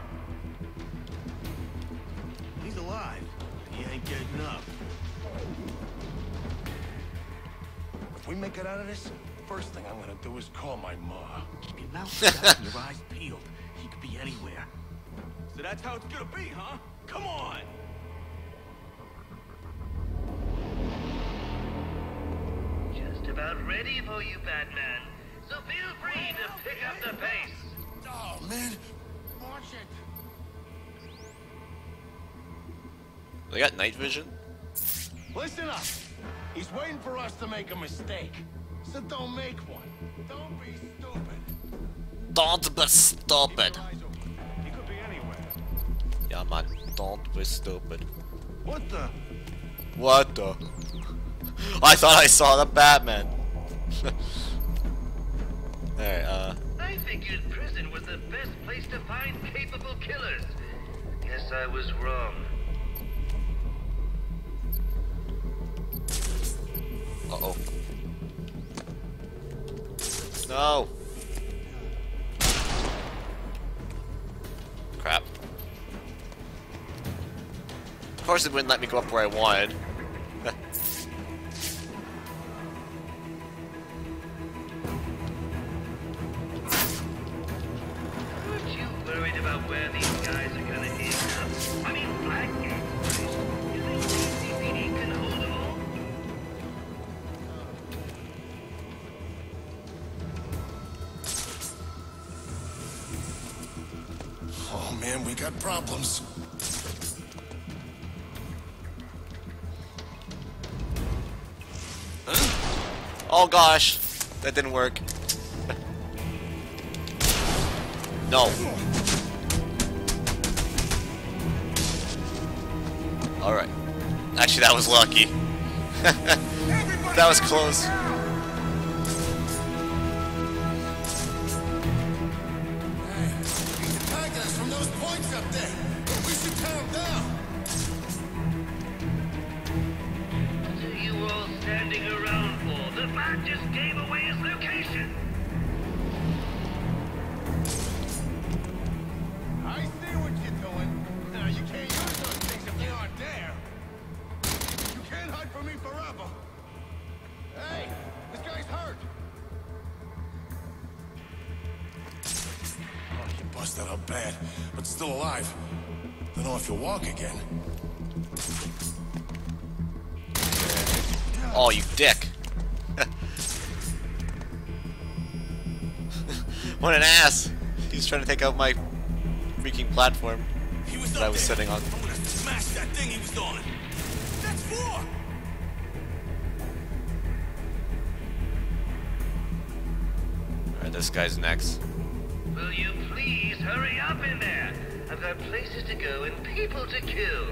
Speaker 3: He's alive. He ain't getting up. If we make it out of this, first thing I'm gonna do is call my ma. Keep your mouth shut and your eyes peeled. He could be anywhere. So that's how it's gonna be, huh? Come on!
Speaker 6: Just about ready for you, Batman. So feel free to pick up the pace.
Speaker 3: Oh, man. Watch it.
Speaker 1: They got night vision?
Speaker 3: Listen up. He's waiting for us to make a mistake. So don't make one. Don't be stupid.
Speaker 1: Don't be stupid.
Speaker 3: He could be anywhere.
Speaker 1: Yeah, man. Don't be stupid.
Speaker 3: What the?
Speaker 1: What the? I thought I saw the Batman. Alright,
Speaker 6: I figured prison was the best place to find capable killers. Guess I was wrong.
Speaker 1: uh-oh. No! Crap. Of course it wouldn't let me go up where I wanted.
Speaker 6: Aren't you worried about where these guys are gonna end up? I mean, Blackgate. You think CCPD can hold them all?
Speaker 5: Oh man, we got problems.
Speaker 1: Oh gosh, that didn't work. No. Alright. Actually, that was lucky. That was close.
Speaker 5: Hey, he's attacking us from those points up there. We should tear him down.
Speaker 6: What are you all standing around for? The man just gave away his location.
Speaker 3: I see what you're doing. Now, you can't use those things if they aren't there. You can't hide from me forever. Hey, this guy's hurt.
Speaker 5: Oh, you busted up bad, but still alive. Don't know if you'll walk again.
Speaker 1: Oh, you dick. What an ass. He's trying to take out my freaking platform that I was sitting on.
Speaker 5: I'm gonna smash that thing he was on. That's four.
Speaker 1: Alright, this guy's next.
Speaker 6: Will you please hurry up in there? I've got places to go and people to kill.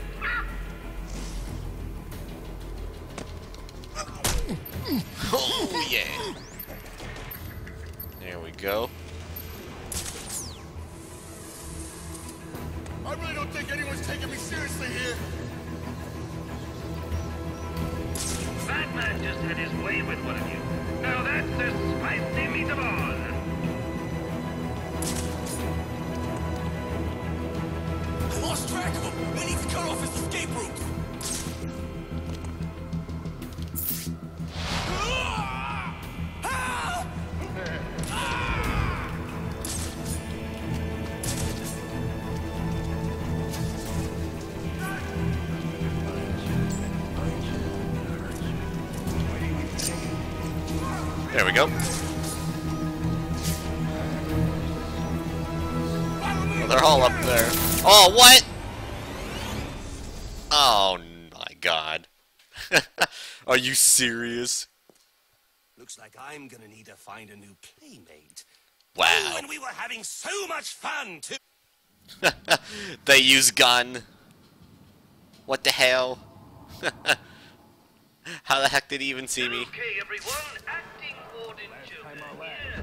Speaker 1: Oh yeah. There we go.
Speaker 5: I really don't think anyone's taking me seriously here.
Speaker 6: Batman just had his way with one of you. Now that's a spicy meatball.
Speaker 5: I lost track of him. We need to cut off his escape routes.
Speaker 1: There we go. Oh, they're all up there. Oh, what? Oh my god. Are you serious?
Speaker 12: Looks like I'm gonna need to find a new playmate.
Speaker 1: Wow.
Speaker 12: Oh, and we were having so much fun too.
Speaker 1: They use gun. What the hell? How the heck did he even see me?
Speaker 6: Okay, everyone, acting Warden Joker here.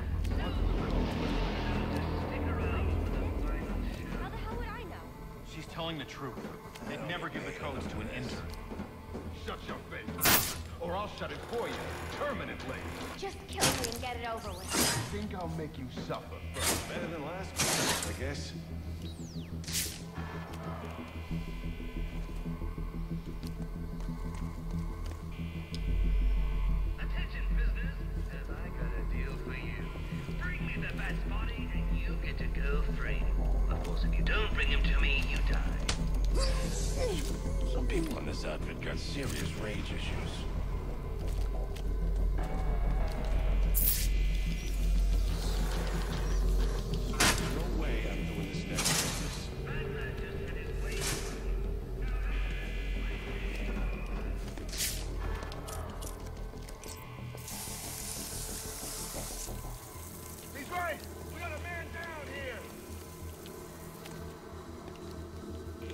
Speaker 11: How the hell would I know?
Speaker 13: She's telling the truth. They'd never give the codes to an intern.
Speaker 3: Shut your face, or I'll shut it for you, permanently.
Speaker 11: Just kill me and get it over with.
Speaker 3: I think I'll make you suffer first. Better than last time, I guess.
Speaker 6: Attention, prisoners, as I got a deal for you. Bring me the bat's body, and you get to go free. Of course, if you don't bring him to me, you die.
Speaker 3: Some people in this outfit got serious rage issues. No way I'm doing this next business.
Speaker 6: Batman just had his way.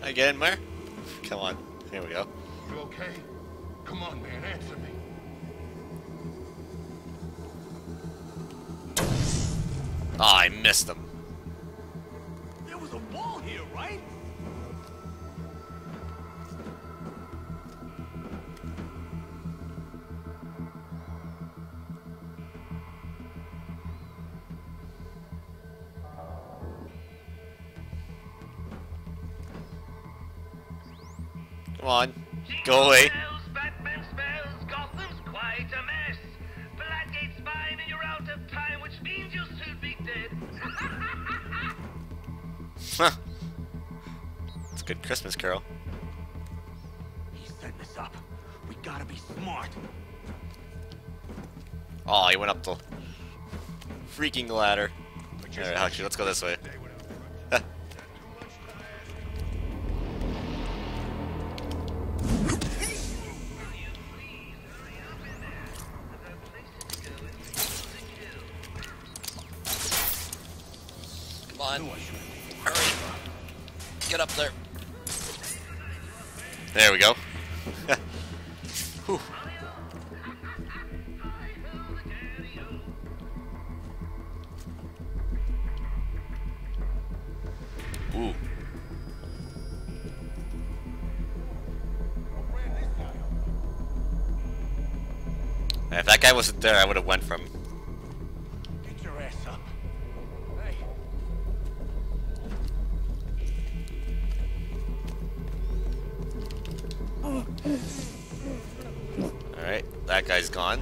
Speaker 1: I get in there? Come on. Here we go.
Speaker 3: You okay? Come on, man, answer me.
Speaker 1: Oh, I missed him.
Speaker 3: There was a wall here, right?
Speaker 1: Come on. Go away.
Speaker 6: Batman spells, Gotham's quite a mess. Blackgate's fine and you're out of time, which means you'll soon be dead.
Speaker 1: It's a good Christmas carol.
Speaker 3: He's setting us up. We gotta be smart.
Speaker 1: Oh, he went up the freaking ladder. Alright, actually, let's go this way. Come on. Hurry. Get up there. There we go. Whew. Ooh. If that guy wasn't there, I would have went from.
Speaker 3: Get your ass up. Hey.
Speaker 1: Alright, that guy's gone.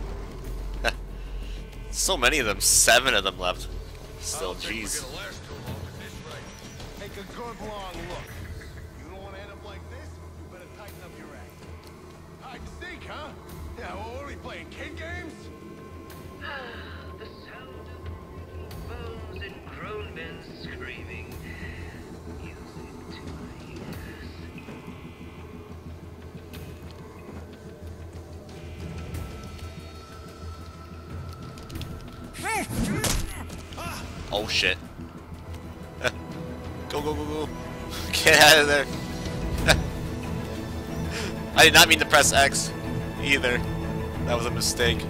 Speaker 1: So many of them, 7 of them left. Still, jeez.
Speaker 3: Take a good long look. You don't want to end up like this? You better tighten up your act. Hide and seek, huh? Yeah, well, what are we playing, kid games?
Speaker 6: The sound of bones and grown men screaming. Music to my ears.
Speaker 1: Oh shit. Go, go, go, go. Get out of there. I did not mean to press X either. That was a mistake.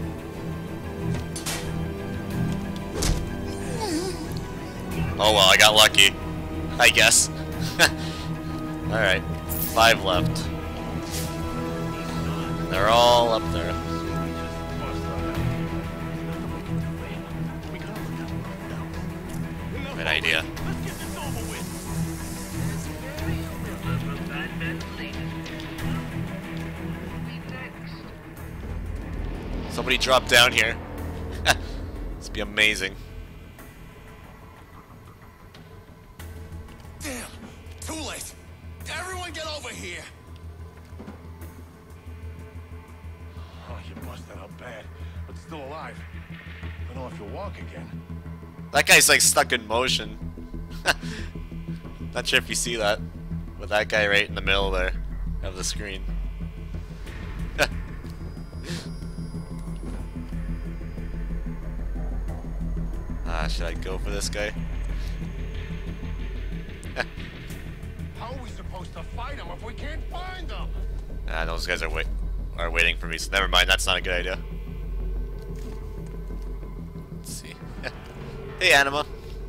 Speaker 1: Oh well, I got lucky. I guess. Alright. 5 left. They're all up there. Good idea. Somebody drop down here. This would be amazing.
Speaker 3: Damn! Too late! Everyone get over here! Oh, you busted up bad, but still alive. I don't know if you'll walk again.
Speaker 1: That guy's like stuck in motion. Not sure if you see that. With that guy right in the middle there of the screen. Should I go for this guy?
Speaker 3: How are we supposed to fight them if we can't find them?
Speaker 1: Nah, those guys are waiting for me, so never mind, that's not a good idea. Let's see. Hey, Anima.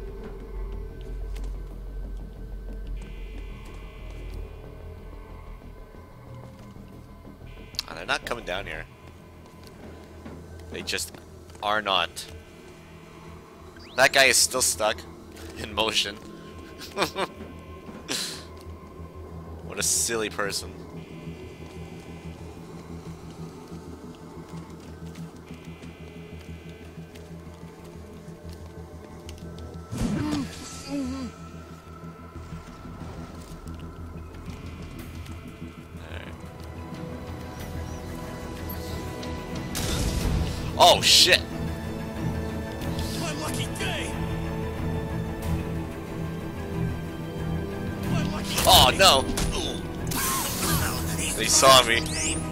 Speaker 1: Oh, they're not coming down here. They just are not. That guy is still stuck in motion. What a silly person. Oh shit!
Speaker 3: My lucky day! My lucky
Speaker 1: Oh no! They saw me.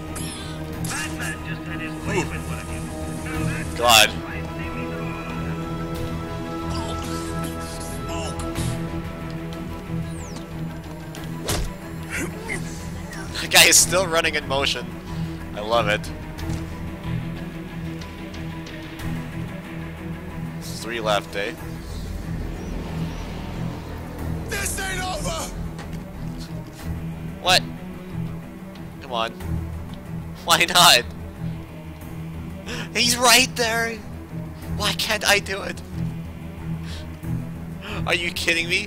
Speaker 1: God. is still running in motion. I love it. There's 3 left, eh?
Speaker 3: This ain't over!
Speaker 1: What? Come on. Why not? He's right there! Why can't I do it? Are you kidding me?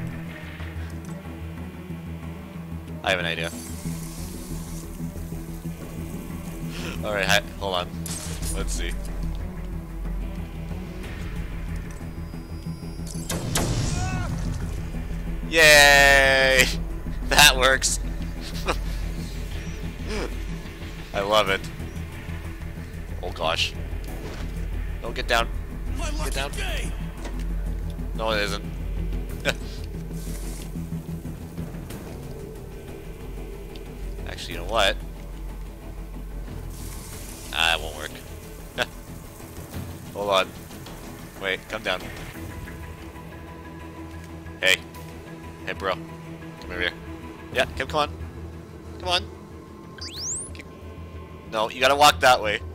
Speaker 1: I have an idea. Alright, hold on. Let's see. Yay! That works. I love it. Oh gosh. No, get down. Get down. No, it isn't. Actually, you know what? Ah, it won't work. Hold on. Wait, come down. Hey. Hey, bro. Come over here. Yeah, come on. Come on. No, you gotta walk that way.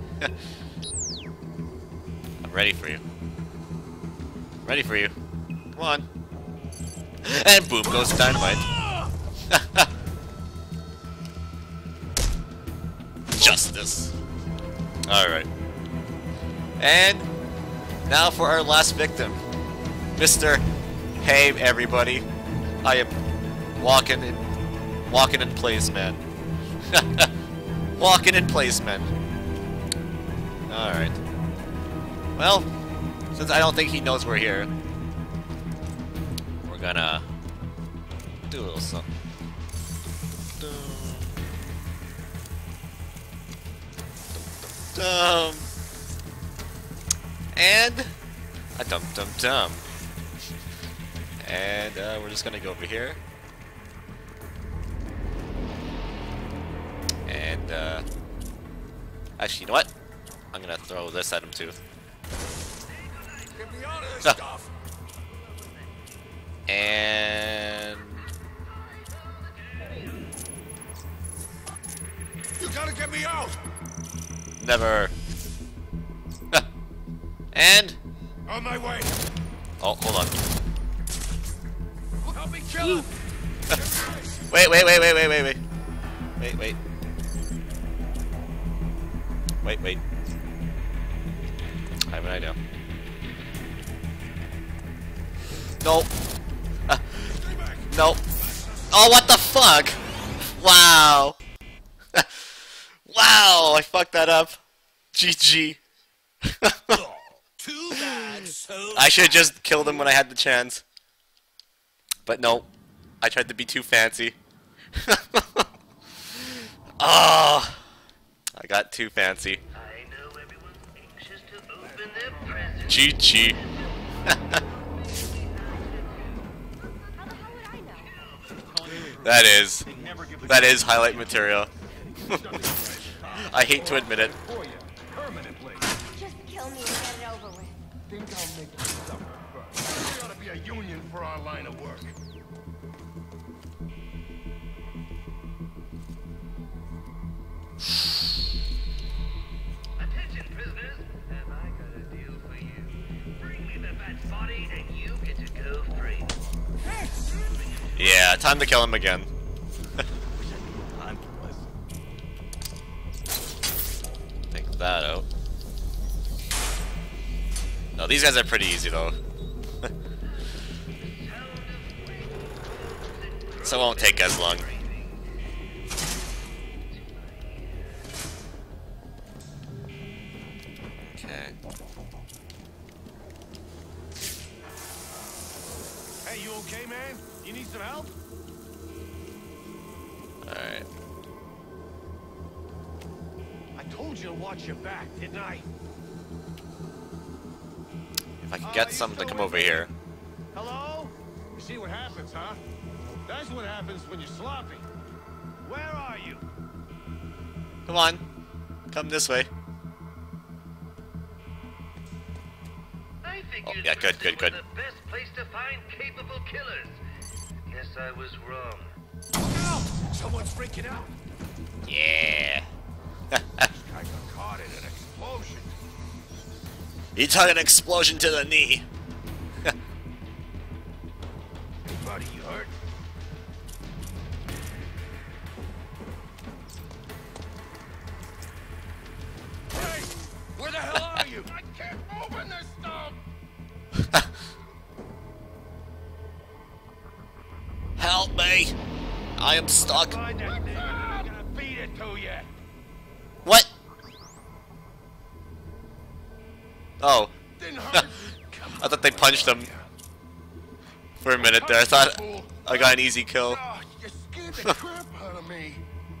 Speaker 1: I'm ready for you. I'm ready for you. Come on. And boom goes dynamite. Justice. Alright. And now for our last victim. Mr. Hey everybody. I am walking in place, man. Walking in place, man. Alright. Well, since I don't think he knows we're here, we're gonna do a little something. And a dum. And we're just gonna go over here. And actually, you know what? I'm gonna throw this at him too. And
Speaker 3: You gotta get me out!
Speaker 1: never. And
Speaker 3: On my way!
Speaker 1: oh, hold on.
Speaker 3: Help me kill him!
Speaker 1: Wait. Wait. I have an idea. No. No. Oh, what the fuck? Wow. Wow, I fucked that up. GG.
Speaker 12: Too bad, so
Speaker 1: I should have just killed him when I had the chance. But no. I tried to be too fancy. Oh, I got too fancy.
Speaker 6: I know everyone's anxious to open their presents.
Speaker 1: GG. That is highlight material. I hate to admit it.
Speaker 11: Just kill me and get it over with.
Speaker 3: Think I'll make you suffer first. There ought to be a union for our line of work.
Speaker 6: Attention, prisoners. Have I got a deal for you? Bring me the bat's body and you get to go free.
Speaker 1: Yeah, time to kill him again. Take that out. No, these guys are pretty easy though. So it won't take as long. Okay.
Speaker 3: Hey, you okay, man? You need some help?
Speaker 1: Alright.
Speaker 3: I told you to watch your back, didn't I?
Speaker 1: If I can get some to come over here.
Speaker 3: Hello? You see what happens, huh? That's what happens when you're sloppy. Where are you?
Speaker 1: Come on. Come this way.
Speaker 6: I figured
Speaker 1: Oh, yeah, good.
Speaker 6: the best place to find capable killers. Guess I was wrong.
Speaker 12: Look out! Someone's freaking out.
Speaker 1: Yeah.
Speaker 3: I got caught in an explosion.
Speaker 1: He took an explosion to the knee.
Speaker 3: Hey, buddy, you hurt? Hey, where the hell are you? I can't move in this stuff.
Speaker 1: Help me! I am stuck.
Speaker 3: Find that thing. I'm gonna beat it to you.
Speaker 1: What? Oh.
Speaker 3: Didn't hurt.
Speaker 1: I thought they punched him for a minute there. I thought I got an easy kill.
Speaker 3: Oh, you scared the crap out of me.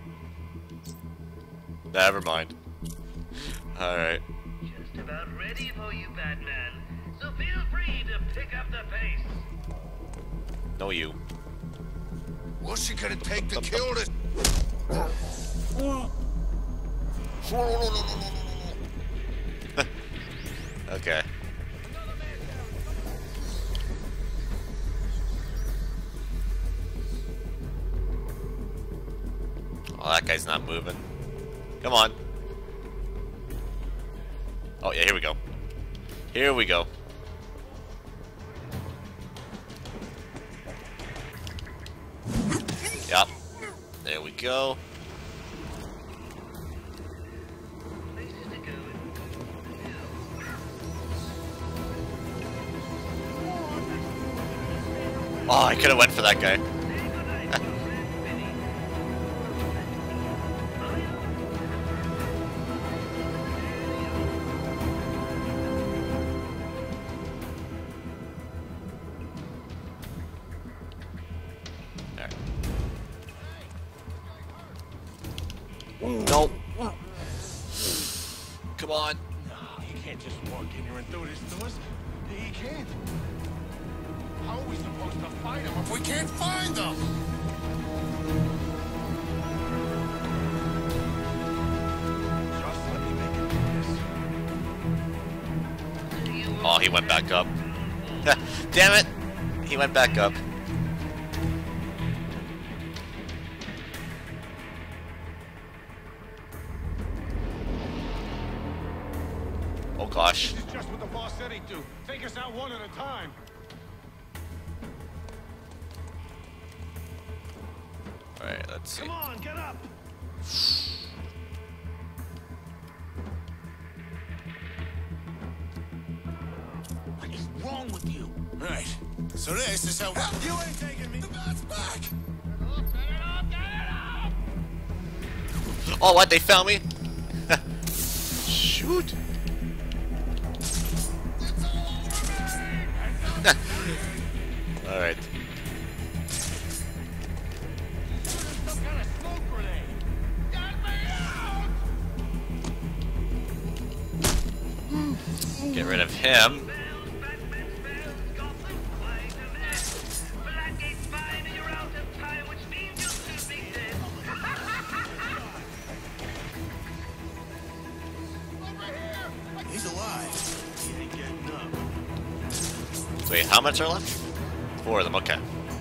Speaker 1: Never mind. Alright.
Speaker 6: Just about ready for you, Batman. So feel free to pick up the pace.
Speaker 1: No, you.
Speaker 3: What's she gonna take to kill this?
Speaker 1: Okay. Oh, that guy's not moving. Come on. Oh, yeah, here we go. Here we go. Yep. There we go. Oh, I could have went for that guy. Nope. Come on.
Speaker 3: No, you can't just walk in here and do this to us. You can't. How are we supposed to fight him if we can't find them? Just let me make it do this.
Speaker 1: Oh, he went back up. Damn it! He went back up. Oh gosh.
Speaker 3: This is just what the boss said he'd do. Take us out one at a time.
Speaker 1: Alright, let's see.
Speaker 3: Come on, get up! What is wrong with you?
Speaker 5: Right. So this is how... You ain't taking me. The bat's back!
Speaker 1: Oh, what? They found me? Shoot! Alright. Get rid of him.
Speaker 3: He's alive. He ain't getting up.
Speaker 1: Wait, how much are left? 4 of them, okay.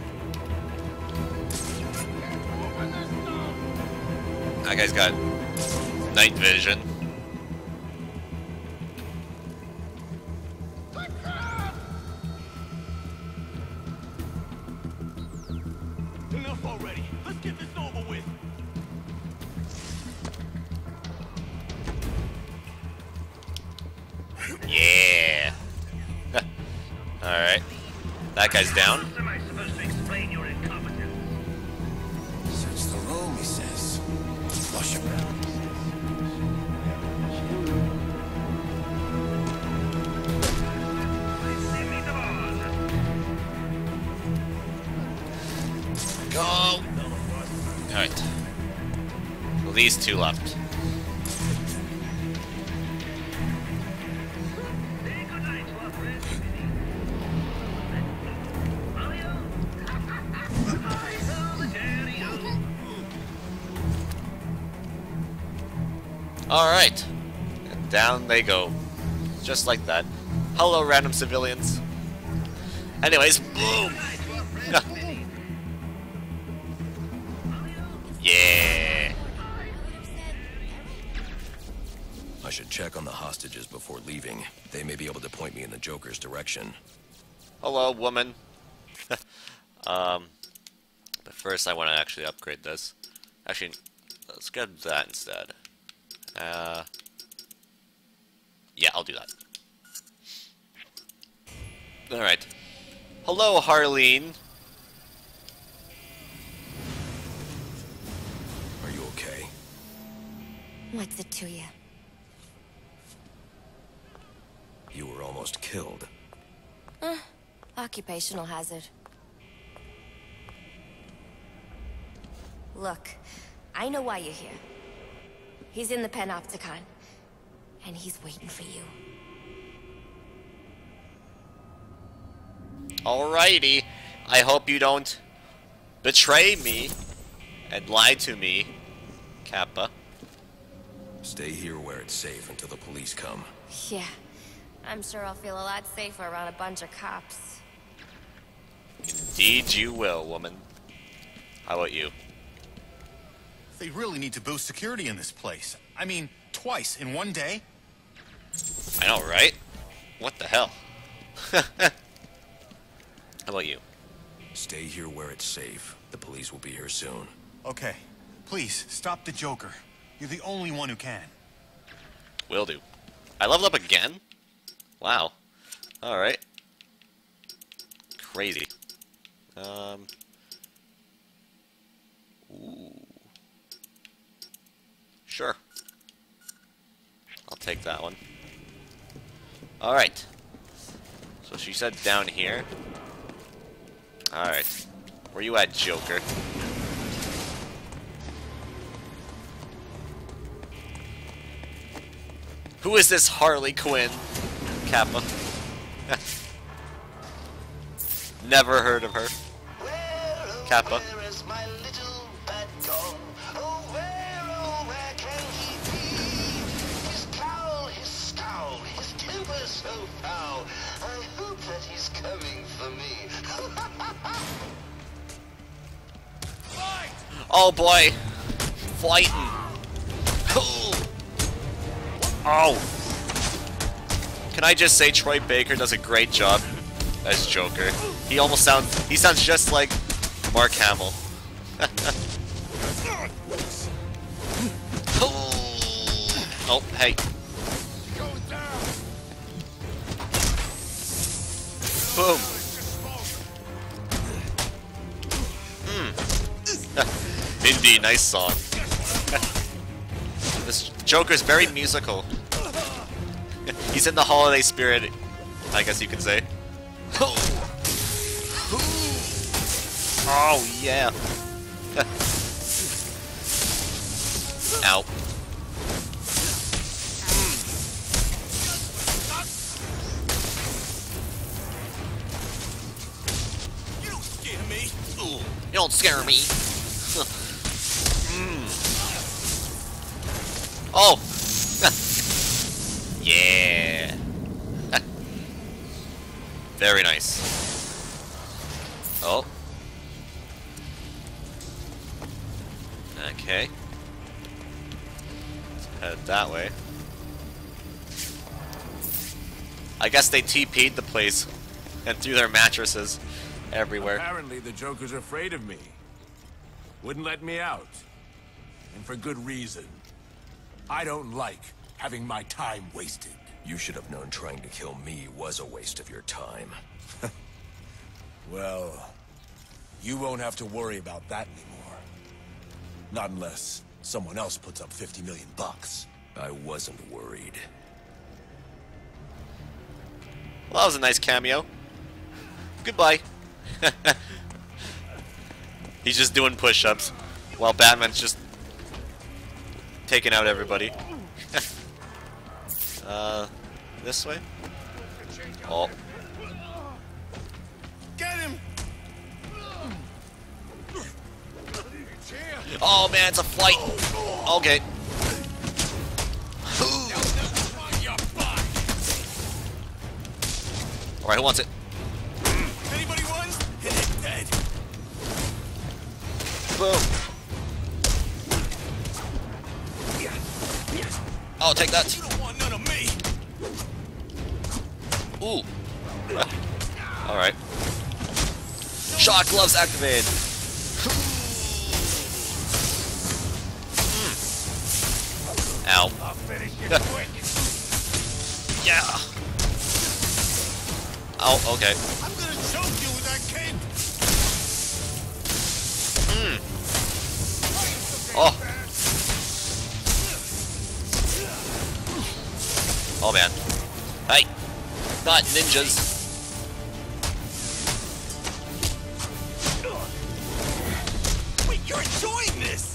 Speaker 1: That guy's got night vision.
Speaker 3: Enough already. Let's get this over with.
Speaker 1: Yeah. Alright. That guy's down.
Speaker 6: Am I supposed to explain your incompetence?
Speaker 5: Search the room, he says. Flush him out.
Speaker 1: Go! Alright. Well, these 2 left. Alright. And down they go. Just like that. Hello, random civilians. Anyways, boom! Yeah!
Speaker 8: I should check on the hostages before leaving. They may be able to point me in the Joker's direction.
Speaker 1: Hello, woman. But first I want to actually upgrade this. Actually, let's get that instead. Yeah, I'll do that. Alright. Hello, Harleen.
Speaker 8: Are you okay?
Speaker 11: What's it to you?
Speaker 8: You were almost killed.
Speaker 11: Occupational hazard. Look, I know why you're here. He's in the Panopticon, and he's waiting for you.
Speaker 1: Alrighty. I hope you don't betray me and lie to me, Kappa.
Speaker 8: Stay here where it's safe until the police come.
Speaker 11: Yeah, I'm sure I'll feel a lot safer around a bunch of cops.
Speaker 1: Indeed you will, woman. How about you?
Speaker 13: They really need to boost security in this place. I mean, twice in one day?
Speaker 1: I know, right? What the hell? How about you?
Speaker 8: Stay here where it's safe. The police will be here soon.
Speaker 13: Okay. Please, stop the Joker. You're the only one who can.
Speaker 1: Will do. I leveled up again? Wow. Alright. Crazy. Ooh. Sure. I'll take that one. Alright. So she said down here. Alright. Where you at, Joker? Who is this Harley Quinn? Kappa. Never heard of her. Kappa.
Speaker 6: Where is my little bad gone? Oh, where can he be? His cowl, his scowl, his temper so foul. I hope that he's coming for me.
Speaker 1: Oh boy. Fighting. Oh. Can I just say Troy Baker does a great job as Joker? He sounds just like Mark Hamill. Oh, hey. Boom. Indeed, nice song. This Joker's very musical. He's in the holiday spirit, I guess you could say. Oh, yeah. Ow.
Speaker 6: You don't scare me.
Speaker 1: You don't scare me. Oh! Yeah! Very nice. Oh. Okay. Let's head that way. I guess they TP'd the place and threw their mattresses everywhere.
Speaker 14: Apparently the Joker's afraid of me. Wouldn't let me out. And for good reason. I don't like having my time wasted.
Speaker 8: You should have known trying to kill me was a waste of your time.
Speaker 14: Well, you won't have to worry about that anymore. Not unless someone else puts up 50 million bucks.
Speaker 8: I wasn't worried.
Speaker 1: Well, that was a nice cameo. Goodbye. He's just doing push-ups while Batman's just taking out everybody. This way? Oh.
Speaker 3: Get him!
Speaker 1: Oh man, it's a fight. Okay. Alright, who wants it?
Speaker 3: Anybody wants? Hit it dead.
Speaker 1: Boom. I'll take that. Ooh. Alright. Shock gloves activated. Ow.
Speaker 3: I'll finish you quick.
Speaker 1: Yeah. Oh, okay.
Speaker 3: I'm gonna choke you with that cape.
Speaker 1: Oh. Oh man. Hey. Not ninjas.
Speaker 12: Wait, you're enjoying this?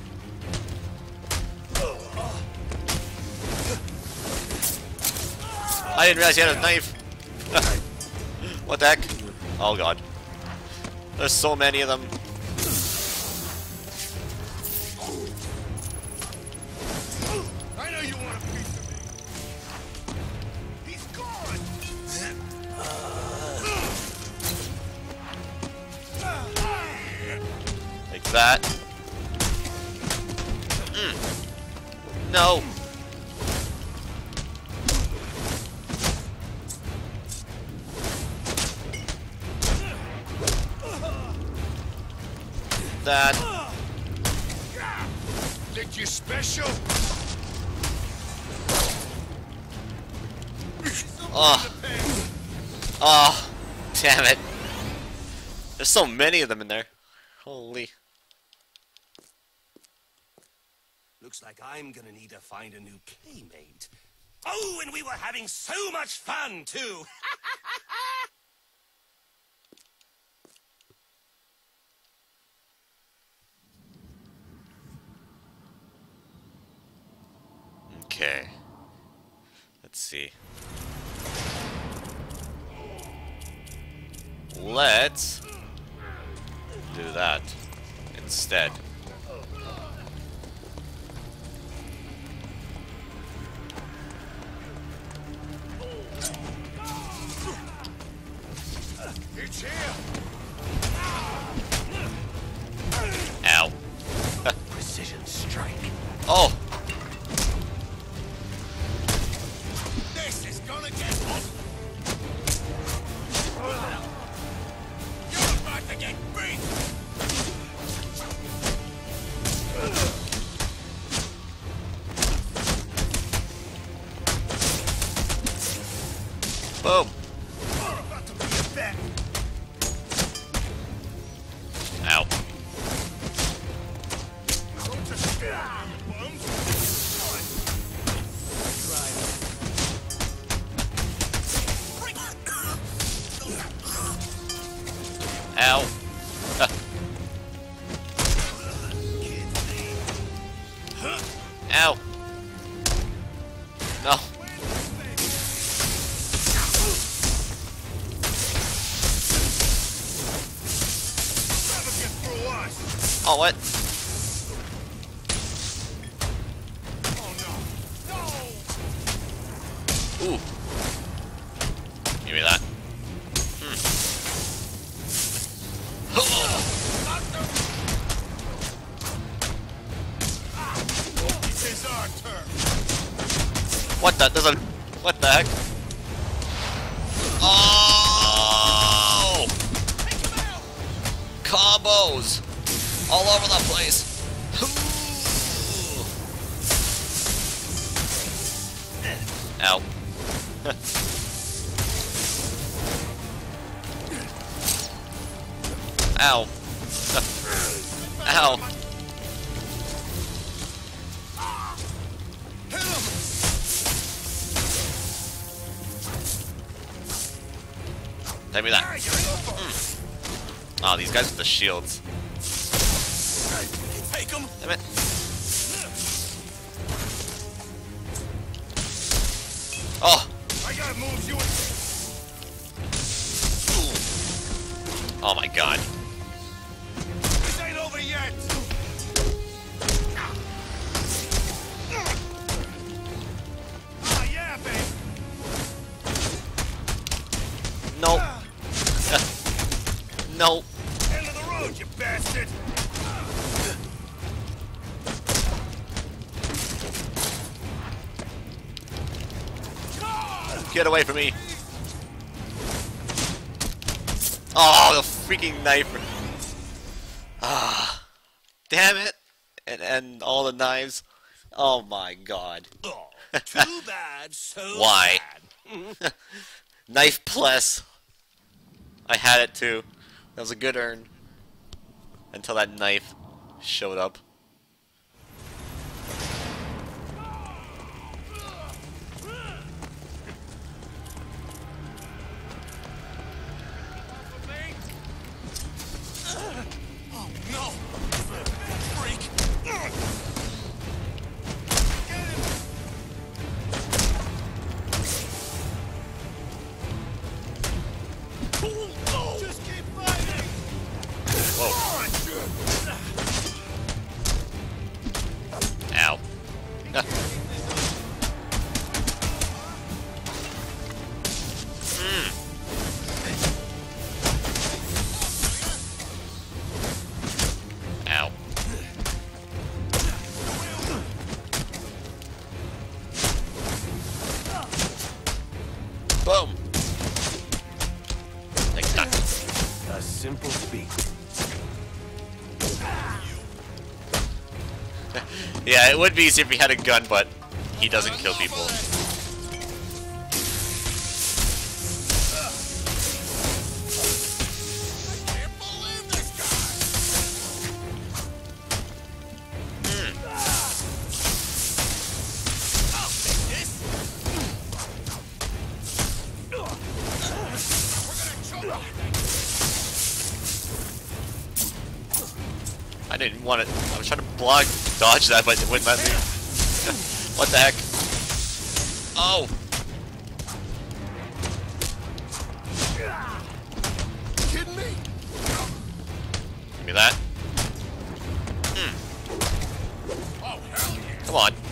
Speaker 1: I didn't realize he had a knife. What the heck? Oh god. There's so many of them.
Speaker 3: I know you want a piece of me. He's gone.
Speaker 1: Like that. No. That.
Speaker 3: Think you're special?
Speaker 1: Oh. Oh. Damn it. There's so many of them in there. Holy.
Speaker 12: Looks like I'm gonna need to find a new playmate. Oh, and we were having so much fun, too!
Speaker 1: Okay. Let's see. Let's do that instead.
Speaker 3: It's here.
Speaker 1: Ow.
Speaker 12: Precision strike.
Speaker 1: Oh.
Speaker 3: This is gonna get hot. You're about to get beat.
Speaker 1: Boom.
Speaker 3: You're about to be a bet.
Speaker 1: Ow.
Speaker 3: Don't just stare at me, bums.
Speaker 1: Ow. Ow. No. Oh, what? Ooh. Give me that.
Speaker 3: It's our turn.
Speaker 1: What the? There's a. What the heck? Oh! Combos! All over the place. Ow. Ow. Ow. Give me that. Oh, these guys with the shields.
Speaker 12: Take him.
Speaker 1: Damn it. Oh.
Speaker 3: I gotta move you.
Speaker 1: Oh my god.
Speaker 3: This ain't over yet. Ah, yeah, babe.
Speaker 1: No. No.
Speaker 3: End of the road, you bastard.
Speaker 1: Get away from me. Oh, the freaking knife! Ah, damn it! And all the knives. Oh my god.
Speaker 12: Oh, too bad, so
Speaker 1: Why?
Speaker 12: sad.
Speaker 1: Knife plus. I had it too. That was a good earn. Until that knife showed up.
Speaker 12: Oh no! Freak!
Speaker 3: Just keep fighting!
Speaker 1: Whoa. Ow. Ow. Boom. Like that.
Speaker 14: A simple feat.
Speaker 1: Yeah, it would be easier if he had a gun, but he doesn't kill people. I didn't want it. I was trying to block, dodge that, but it wouldn't let me. What the heck? Oh!
Speaker 3: Kidding me?
Speaker 1: Give me that.
Speaker 3: Oh, hell yeah.
Speaker 1: Come on.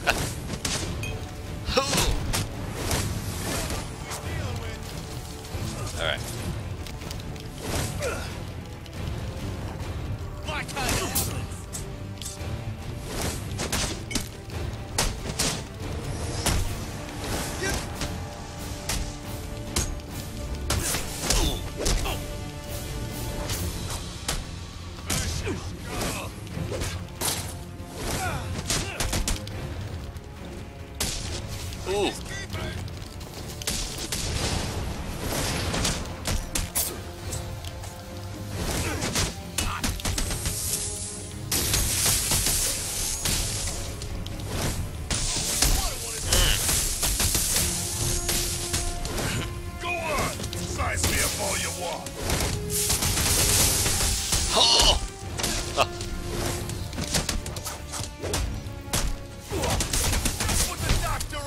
Speaker 1: Alright.
Speaker 12: My kind of...
Speaker 1: Ooh.
Speaker 3: Go on! Size me up all you want.
Speaker 1: Oh!
Speaker 3: Put the doctor...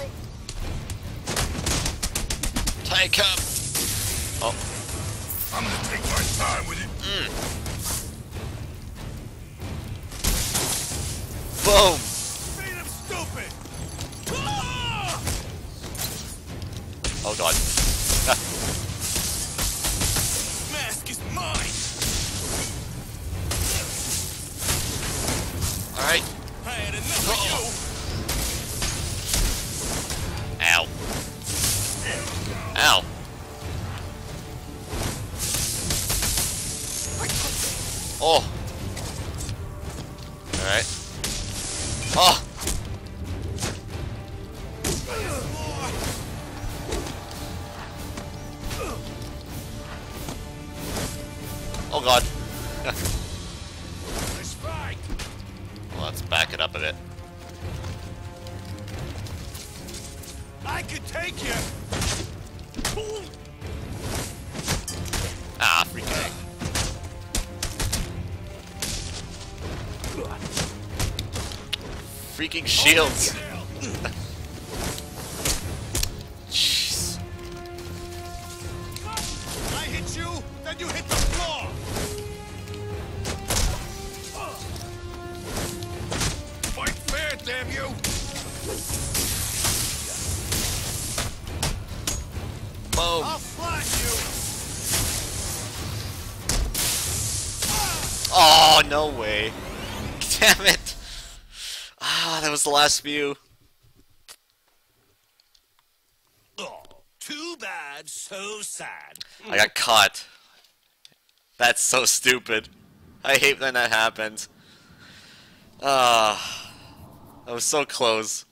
Speaker 1: Take him! Oh.
Speaker 3: I'm gonna take my time with it.
Speaker 1: Boom!
Speaker 3: Made him stupid!
Speaker 1: Oh god.
Speaker 12: Mask is mine!
Speaker 1: Alright.
Speaker 12: I had enough of you!
Speaker 1: Ow. Ow. Oh. Alright. Oh. Oh god.
Speaker 3: Let's fight!
Speaker 1: Well, let's back it up a bit.
Speaker 3: I could take you!
Speaker 1: Ah, freaking egg. Freaking shields. Jeez.
Speaker 3: I hit you, then you hit the floor! Fight fair, damn you!
Speaker 1: Boom.
Speaker 3: I'll flash you!
Speaker 1: Oh, no way. Damn it. Ah, that was the last view.
Speaker 12: Oh, too bad, so sad.
Speaker 1: I got caught. That's so stupid. I hate when that happens. Ah, I was so close.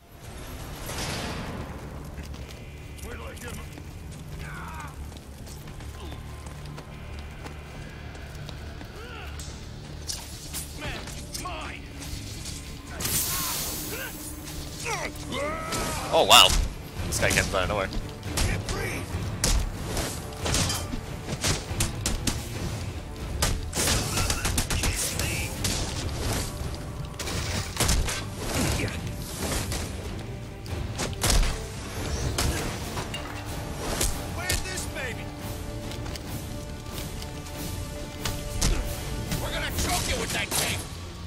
Speaker 1: Oh wow, this guy comes out of nowhere.
Speaker 7: Where's this baby? We're gonna choke you with that tape.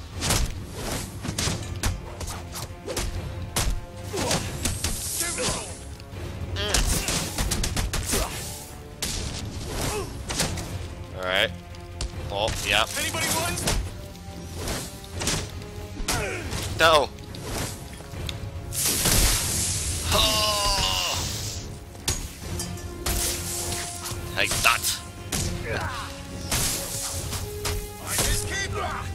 Speaker 1: Alright. Oh, yeah.
Speaker 7: Anybody want?
Speaker 1: No. Oh. Like that.
Speaker 7: I just keep.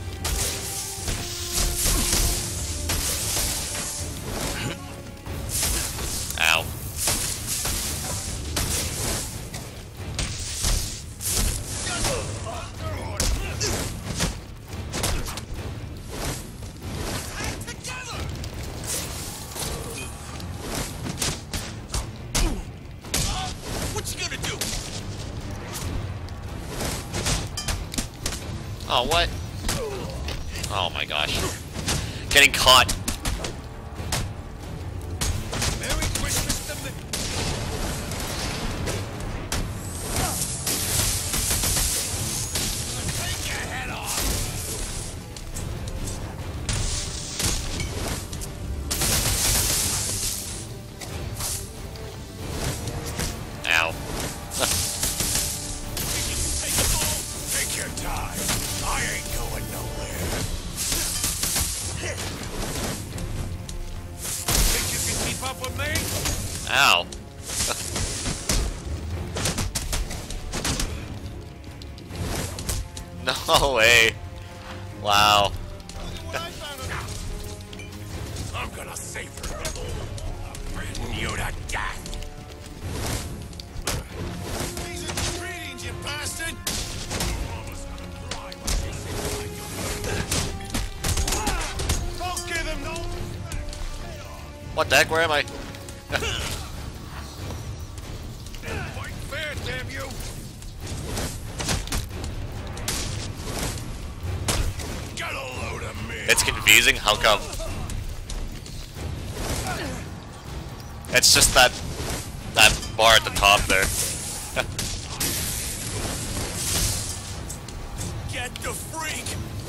Speaker 1: Ow.
Speaker 7: What you gonna do?
Speaker 1: Oh, what? Oh my gosh. Getting caught.
Speaker 7: Merry Christmas to me. Take your head off.
Speaker 1: Ow.
Speaker 7: Take your time. I ain't going nowhere. Think you can keep up with me?
Speaker 1: Ow. No way. Wow.
Speaker 7: I'm gonna save her. Bring you to death. Greetings, you bastard. Don't give him no.
Speaker 1: What the heck? Where am I?
Speaker 7: Fight fair, damn you. Get a load of me.
Speaker 1: It's confusing. How come? It's just that bar at the top there.
Speaker 7: Get the freak.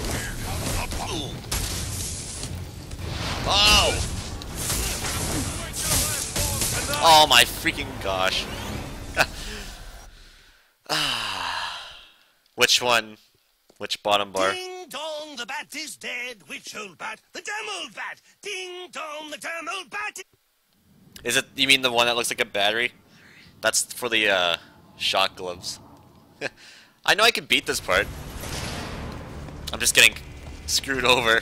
Speaker 1: Oh! Oh my freaking gosh. Which one? Which bottom bar?
Speaker 12: Ding dong, the bat is dead. Which old bat? The damn old bat. Ding dong, the damn old bat.
Speaker 1: Is it, you mean the one that looks like a battery? That's for the shot gloves. I know I can beat this part. I'm just getting screwed over.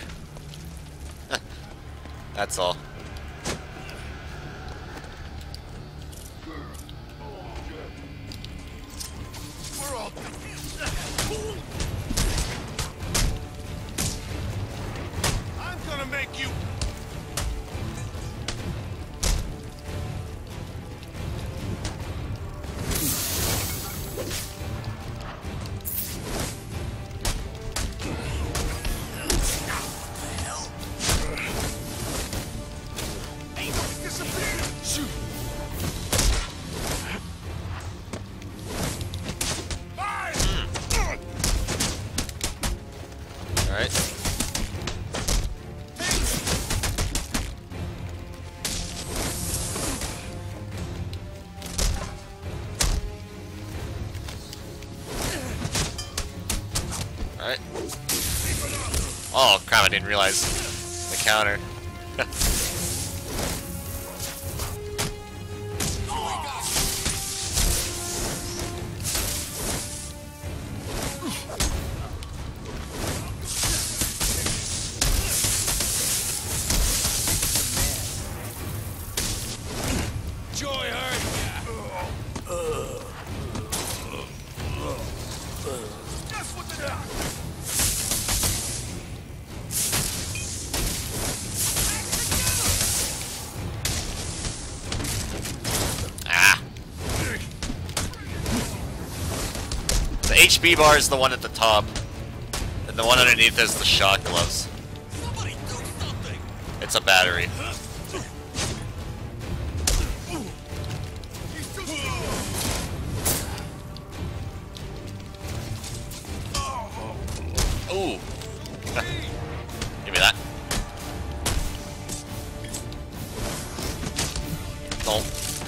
Speaker 1: That's all.
Speaker 7: We're all. I'm gonna make you.
Speaker 1: Alright. Alright. Oh crap, I didn't realize the counter.
Speaker 7: joy hurt ya.
Speaker 3: Just what the doc.
Speaker 1: Ah. The HP bar is the one at the top, and the one underneath is the shot gloves. It's a battery. Ooh. Give me that. Don't.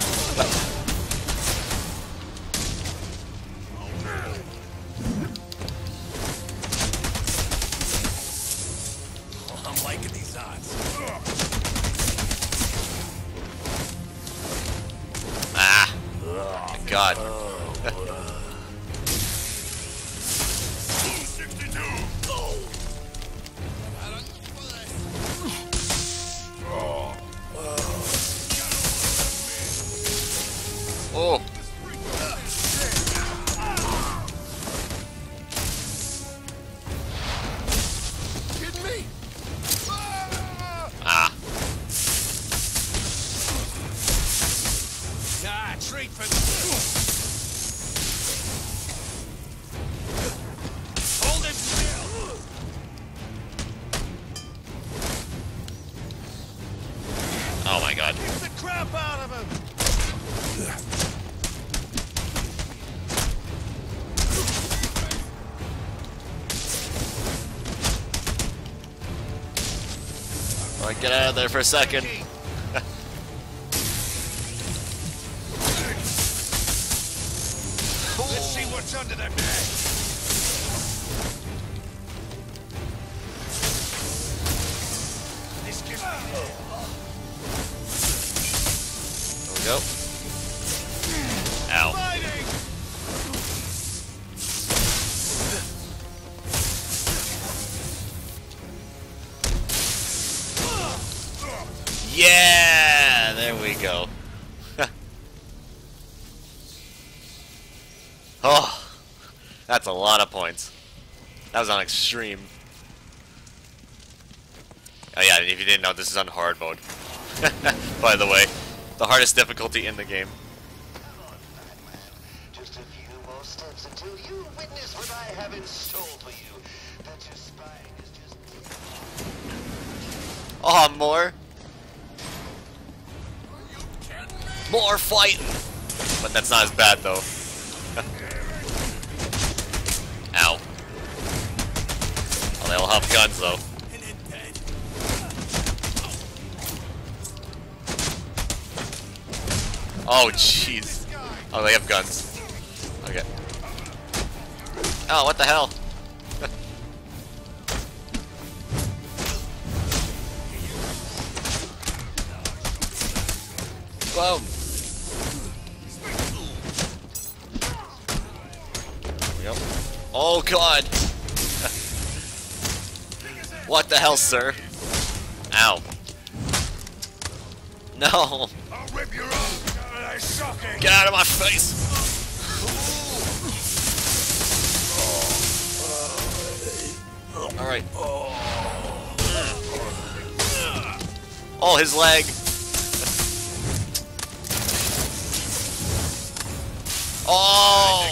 Speaker 12: I'm liking these odds.
Speaker 1: Ah. My God. Oh.
Speaker 3: Kidding me?
Speaker 1: Ah.
Speaker 7: Nah, treat for hold it still.
Speaker 1: Oh my God.
Speaker 3: Kick the crap out of him!
Speaker 1: Alright, get out of there for a second.
Speaker 7: Let's see what's under that bag. This gives me
Speaker 1: There we go. Ow.
Speaker 3: Fighting!
Speaker 1: Yeah! There we go. Oh, that's a lot of points. That was on extreme. Oh yeah, if you didn't know, this is on hard mode. By the way, the hardest difficulty in the game.
Speaker 6: Just a few more steps until you witness what I have in store for you. That your spine is just...
Speaker 1: Oh, more? More fighting! But that's not as bad though. Ow. Oh, they all have guns though. Oh, jeez. Oh, they have guns. Okay. Oh, what the hell? Boom. Yep. Oh, God. What the hell, sir? Ow. No.
Speaker 7: I'll rip your own. Shocking.
Speaker 1: Get out of my face. Alright. Oh, his leg. Oh!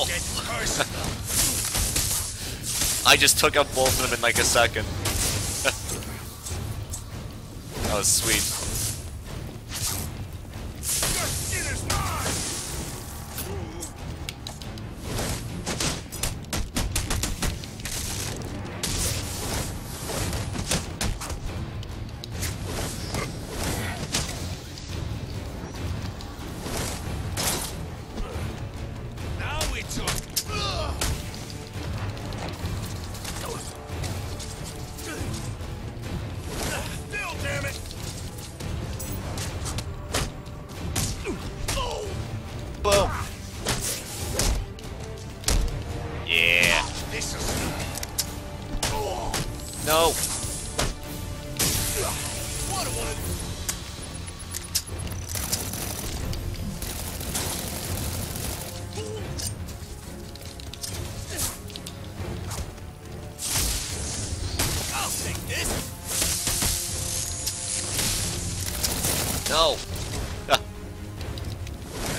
Speaker 1: I just took out both of them in like a second. That was sweet. Boom. Yeah. No.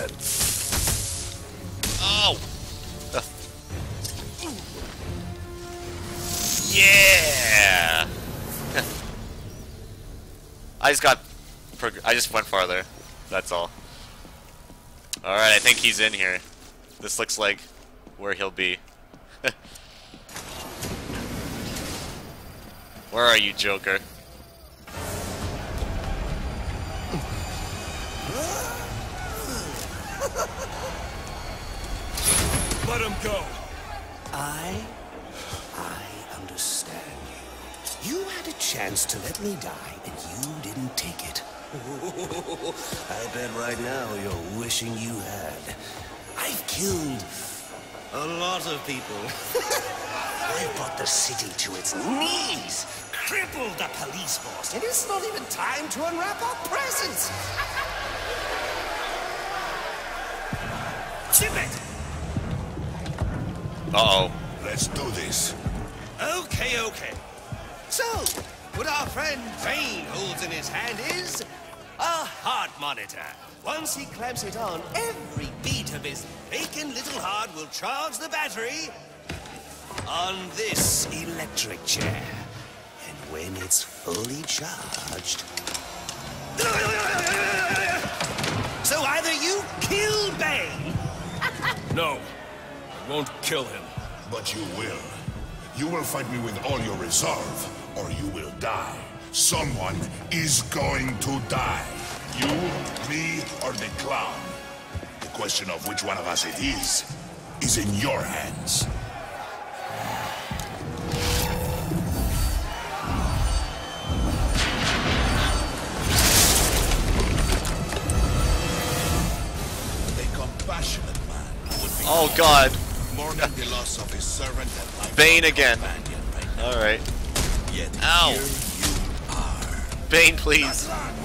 Speaker 14: dead.
Speaker 1: Oh! Yeah! I just went farther. That's all. Alright, I think he's in here. This looks like where he'll be. Where are you, Joker?
Speaker 12: Let him go. I understand you. You had a chance to let me die, and you didn't take it. I bet right now you're wishing you had. I've killed a lot of people. I've brought the city to its knees, crippled the police force, and it's not even time to unwrap our presents. Ship it!
Speaker 1: Uh-oh.
Speaker 14: Let's do this.
Speaker 12: Okay, okay. So, what our friend Bane holds in his hand is a heart monitor. Once he clamps it on, every beat of his bacon little heart will charge the battery on this electric chair. And when it's fully charged... So either you kill Bane...
Speaker 8: No, I won't kill him.
Speaker 14: But you will. You will fight me with all your resolve, or you will die. Someone is going to die. You, me, or the clown. The question of which one of us it is in your hands. A compassionate man would be...
Speaker 1: Oh God.
Speaker 14: Mourning the loss of his servant and
Speaker 1: Bane again. Alright. Ow. Bane, please.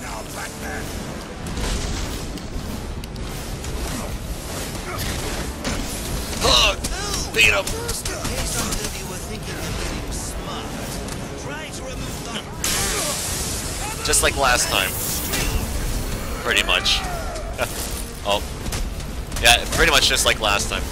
Speaker 1: Beat him. Just like last time. Pretty much. Oh. Yeah, pretty much just like last time.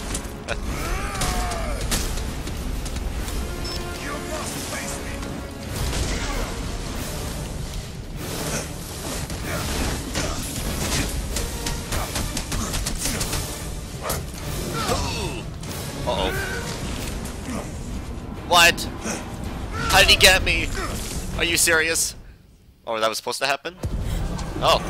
Speaker 1: Uh-oh. What? How did he get me? Are you serious? Oh, that was supposed to happen? Oh.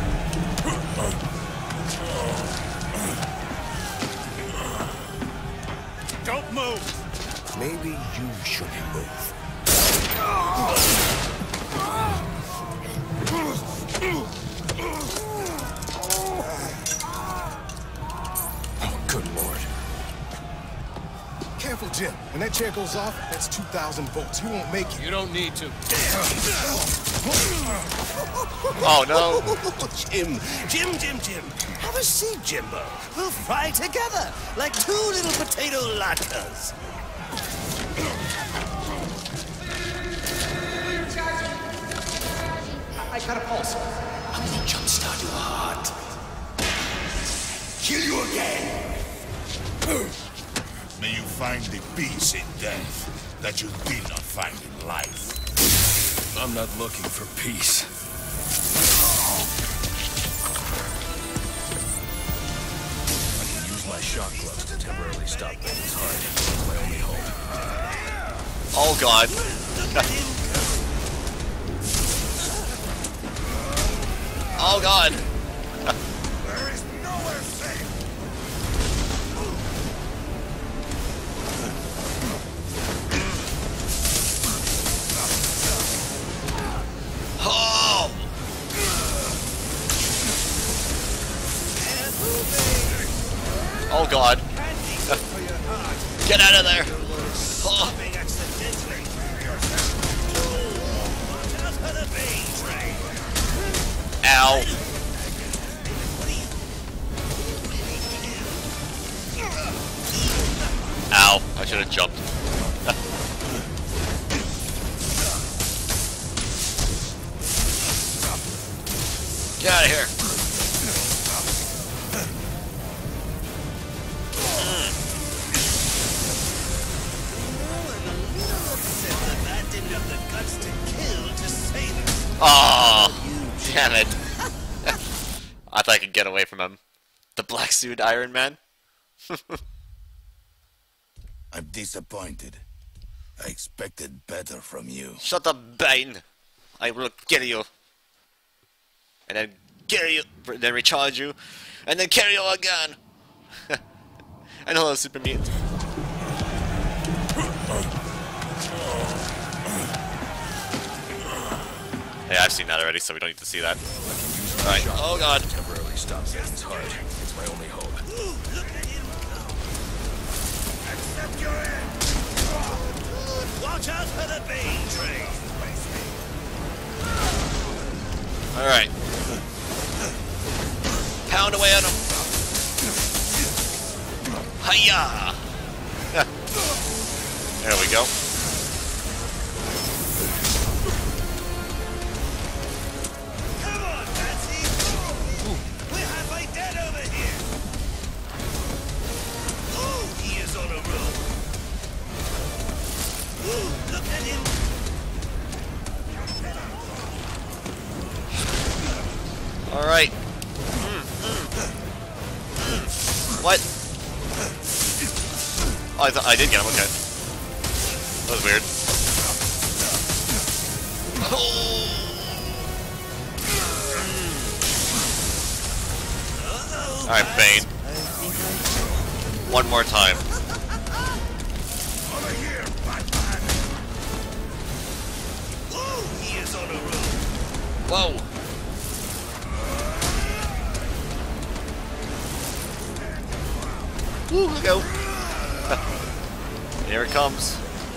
Speaker 12: Don't move! Maybe you should move.
Speaker 5: Oh, good Lord. Careful, Jim. When that chair goes off, that's 2,000 volts. You won't make it.
Speaker 8: You don't need to.
Speaker 1: Oh, no.
Speaker 12: Jim. Have a seat, Jimbo. We'll fry together like two little potato latkes.
Speaker 5: I got a pulse.
Speaker 12: I'm gonna jumpstart your heart. Kill you again.
Speaker 14: May you find the peace in death that you did not find in life.
Speaker 8: I'm not looking for peace. I can use my shock gloves to temporarily stop Bane's heart. It's my only hope.
Speaker 1: Oh God. Oh God.
Speaker 14: There is nowhere safe.
Speaker 1: Oh. Oh God. Get out of there. Oh. Ow. Ow. I should have jumped. Get out of here.
Speaker 12: must kill to save us.
Speaker 1: Oh, damn it. I thought I could get away from him. The black suit Iron Man?
Speaker 14: I'm disappointed. I expected better from you.
Speaker 1: Shut up, Bane! I will kill you. And then kill you, then recharge you, and then kill you again! And hello, Super Mutant. Yeah, I've seen that already, so we don't need to see that. Alright, oh god.
Speaker 8: Temporarily stop Satan's heart. It's my only hope.
Speaker 12: Accept your end. Watch out for the Bane train.
Speaker 1: Alright. Pound away on him. Hiya! There we go.
Speaker 12: Come on, Patsy. We're halfway dead over here. Ooh, he is on a roll. Ooh, look at him.
Speaker 1: Alright. What? Oh, I did get him, okay. That was weird. Alright, Bane. One more time.
Speaker 12: Over here, Batman. Ooh, he is on a roll.
Speaker 1: Whoa! Woo, let's go. Here it comes.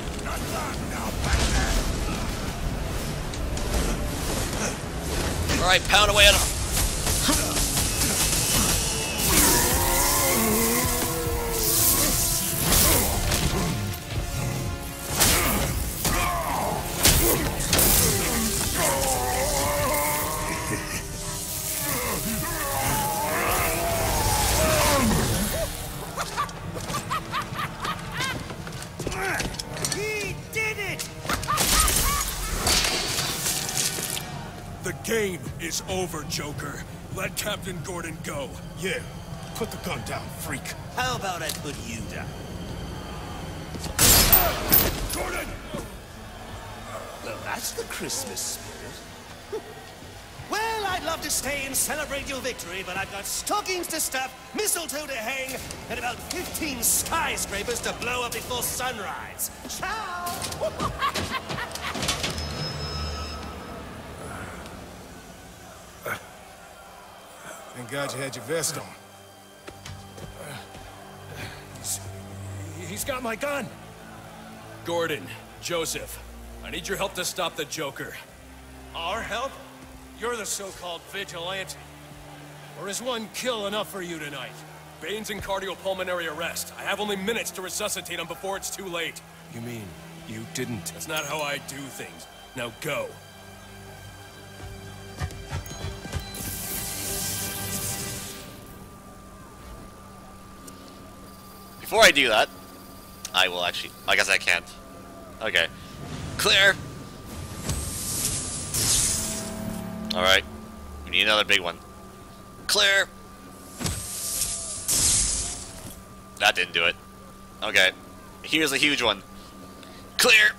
Speaker 1: Alright, pound away at him.
Speaker 12: He did it!
Speaker 15: The game is over, Joker. Let Captain Gordon go.
Speaker 5: Yeah, put the gun down, freak.
Speaker 12: How about I put you down?
Speaker 5: Gordon!
Speaker 12: Well, that's the Christmas spirit. Well, I'd love to stay and celebrate your victory, but I've got stockings to stuff, mistletoe to hang, and about 15 skyscrapers to blow up before sunrise. Ciao!
Speaker 5: Thank God you had your vest on.
Speaker 15: He's got my gun. Gordon, Joseph, I need your help to stop the Joker.
Speaker 16: Our help? You're the so-called vigilante. Or is one kill enough for you tonight?
Speaker 15: Bane's in cardiopulmonary arrest. I have only minutes to resuscitate him before it's too late.
Speaker 5: You mean you didn't?
Speaker 15: That's not how I do things. Now go.
Speaker 1: Before I do that, I will actually... I guess I can't. Okay. Clear! Alright. We need another big one. Clear! That didn't do it. Okay. Here's a huge one. Clear!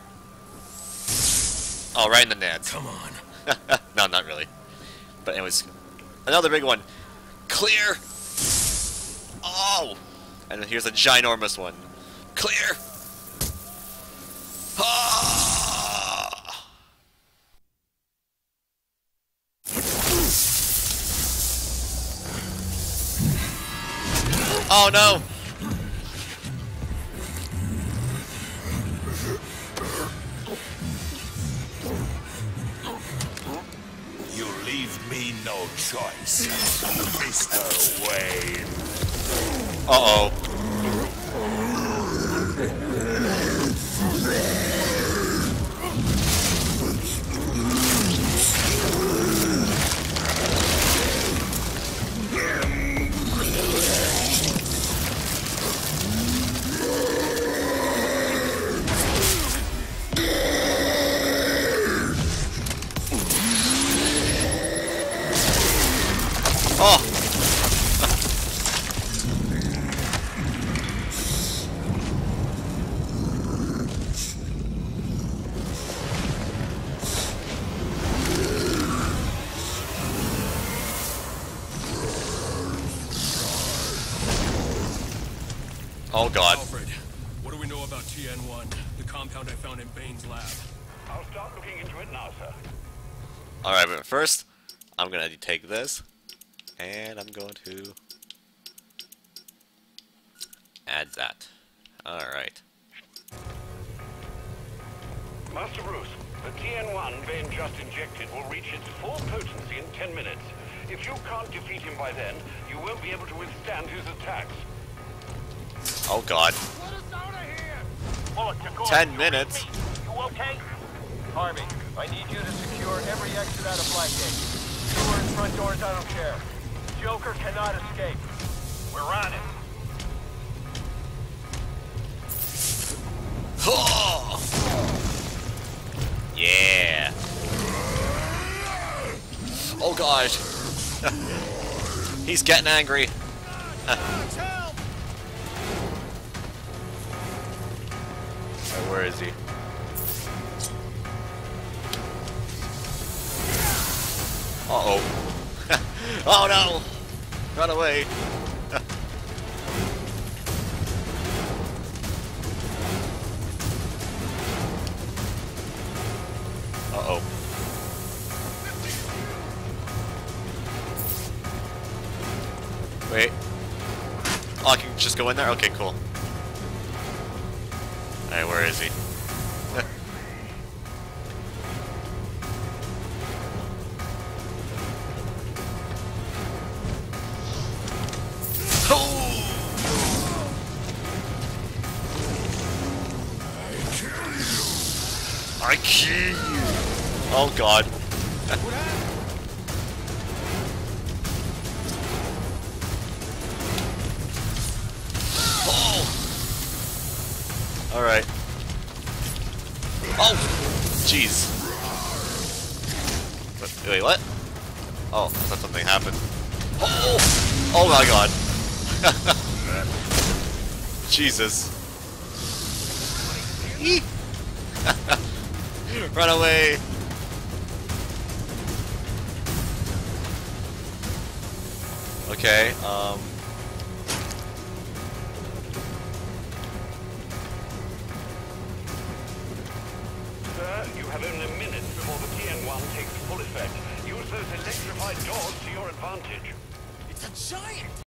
Speaker 1: Oh, right in the nads.
Speaker 8: Come on.
Speaker 1: No, not really. But anyways, another big one. Clear! Oh! And then here's a ginormous one. Clear! Ah! Oh no!
Speaker 14: You leave me no choice, Mr. Wayne.
Speaker 1: Uh-oh. Oh! Oh god.
Speaker 8: Alfred, what do we know about TN1, the compound I found in Bane's lab?
Speaker 17: I'll start looking into it now, sir.
Speaker 1: Alright, but first, I'm gonna take this, and I'm going to add that. Alright.
Speaker 17: Master Bruce, the TN1 Bane just injected will reach its full potency in 10 minutes. If you can't defeat him by then, you won't be able to withstand his attacks.
Speaker 1: Oh god. 10 minutes?
Speaker 4: You okay? Harvey, I need you to secure every exit out of Blackgate. Doors, front doors, I don't care. Joker cannot escape. We're on it.
Speaker 1: Yeah. Oh gosh. He's getting angry. Where is he? Uh-oh. Oh no! Run away! Uh-oh. Wait. Oh, I can just go in there? Okay, cool. Alright, where is he? I kill you! Oh god. Oh! Alright. Oh! Jeez. Wait, what? Oh, I thought something happened. Oh! Oh my god. Jesus. Run away! Okay,
Speaker 17: Sir, you have only minutes before the TN1 takes full effect. Use those electrified doors to your advantage.
Speaker 16: It's a giant!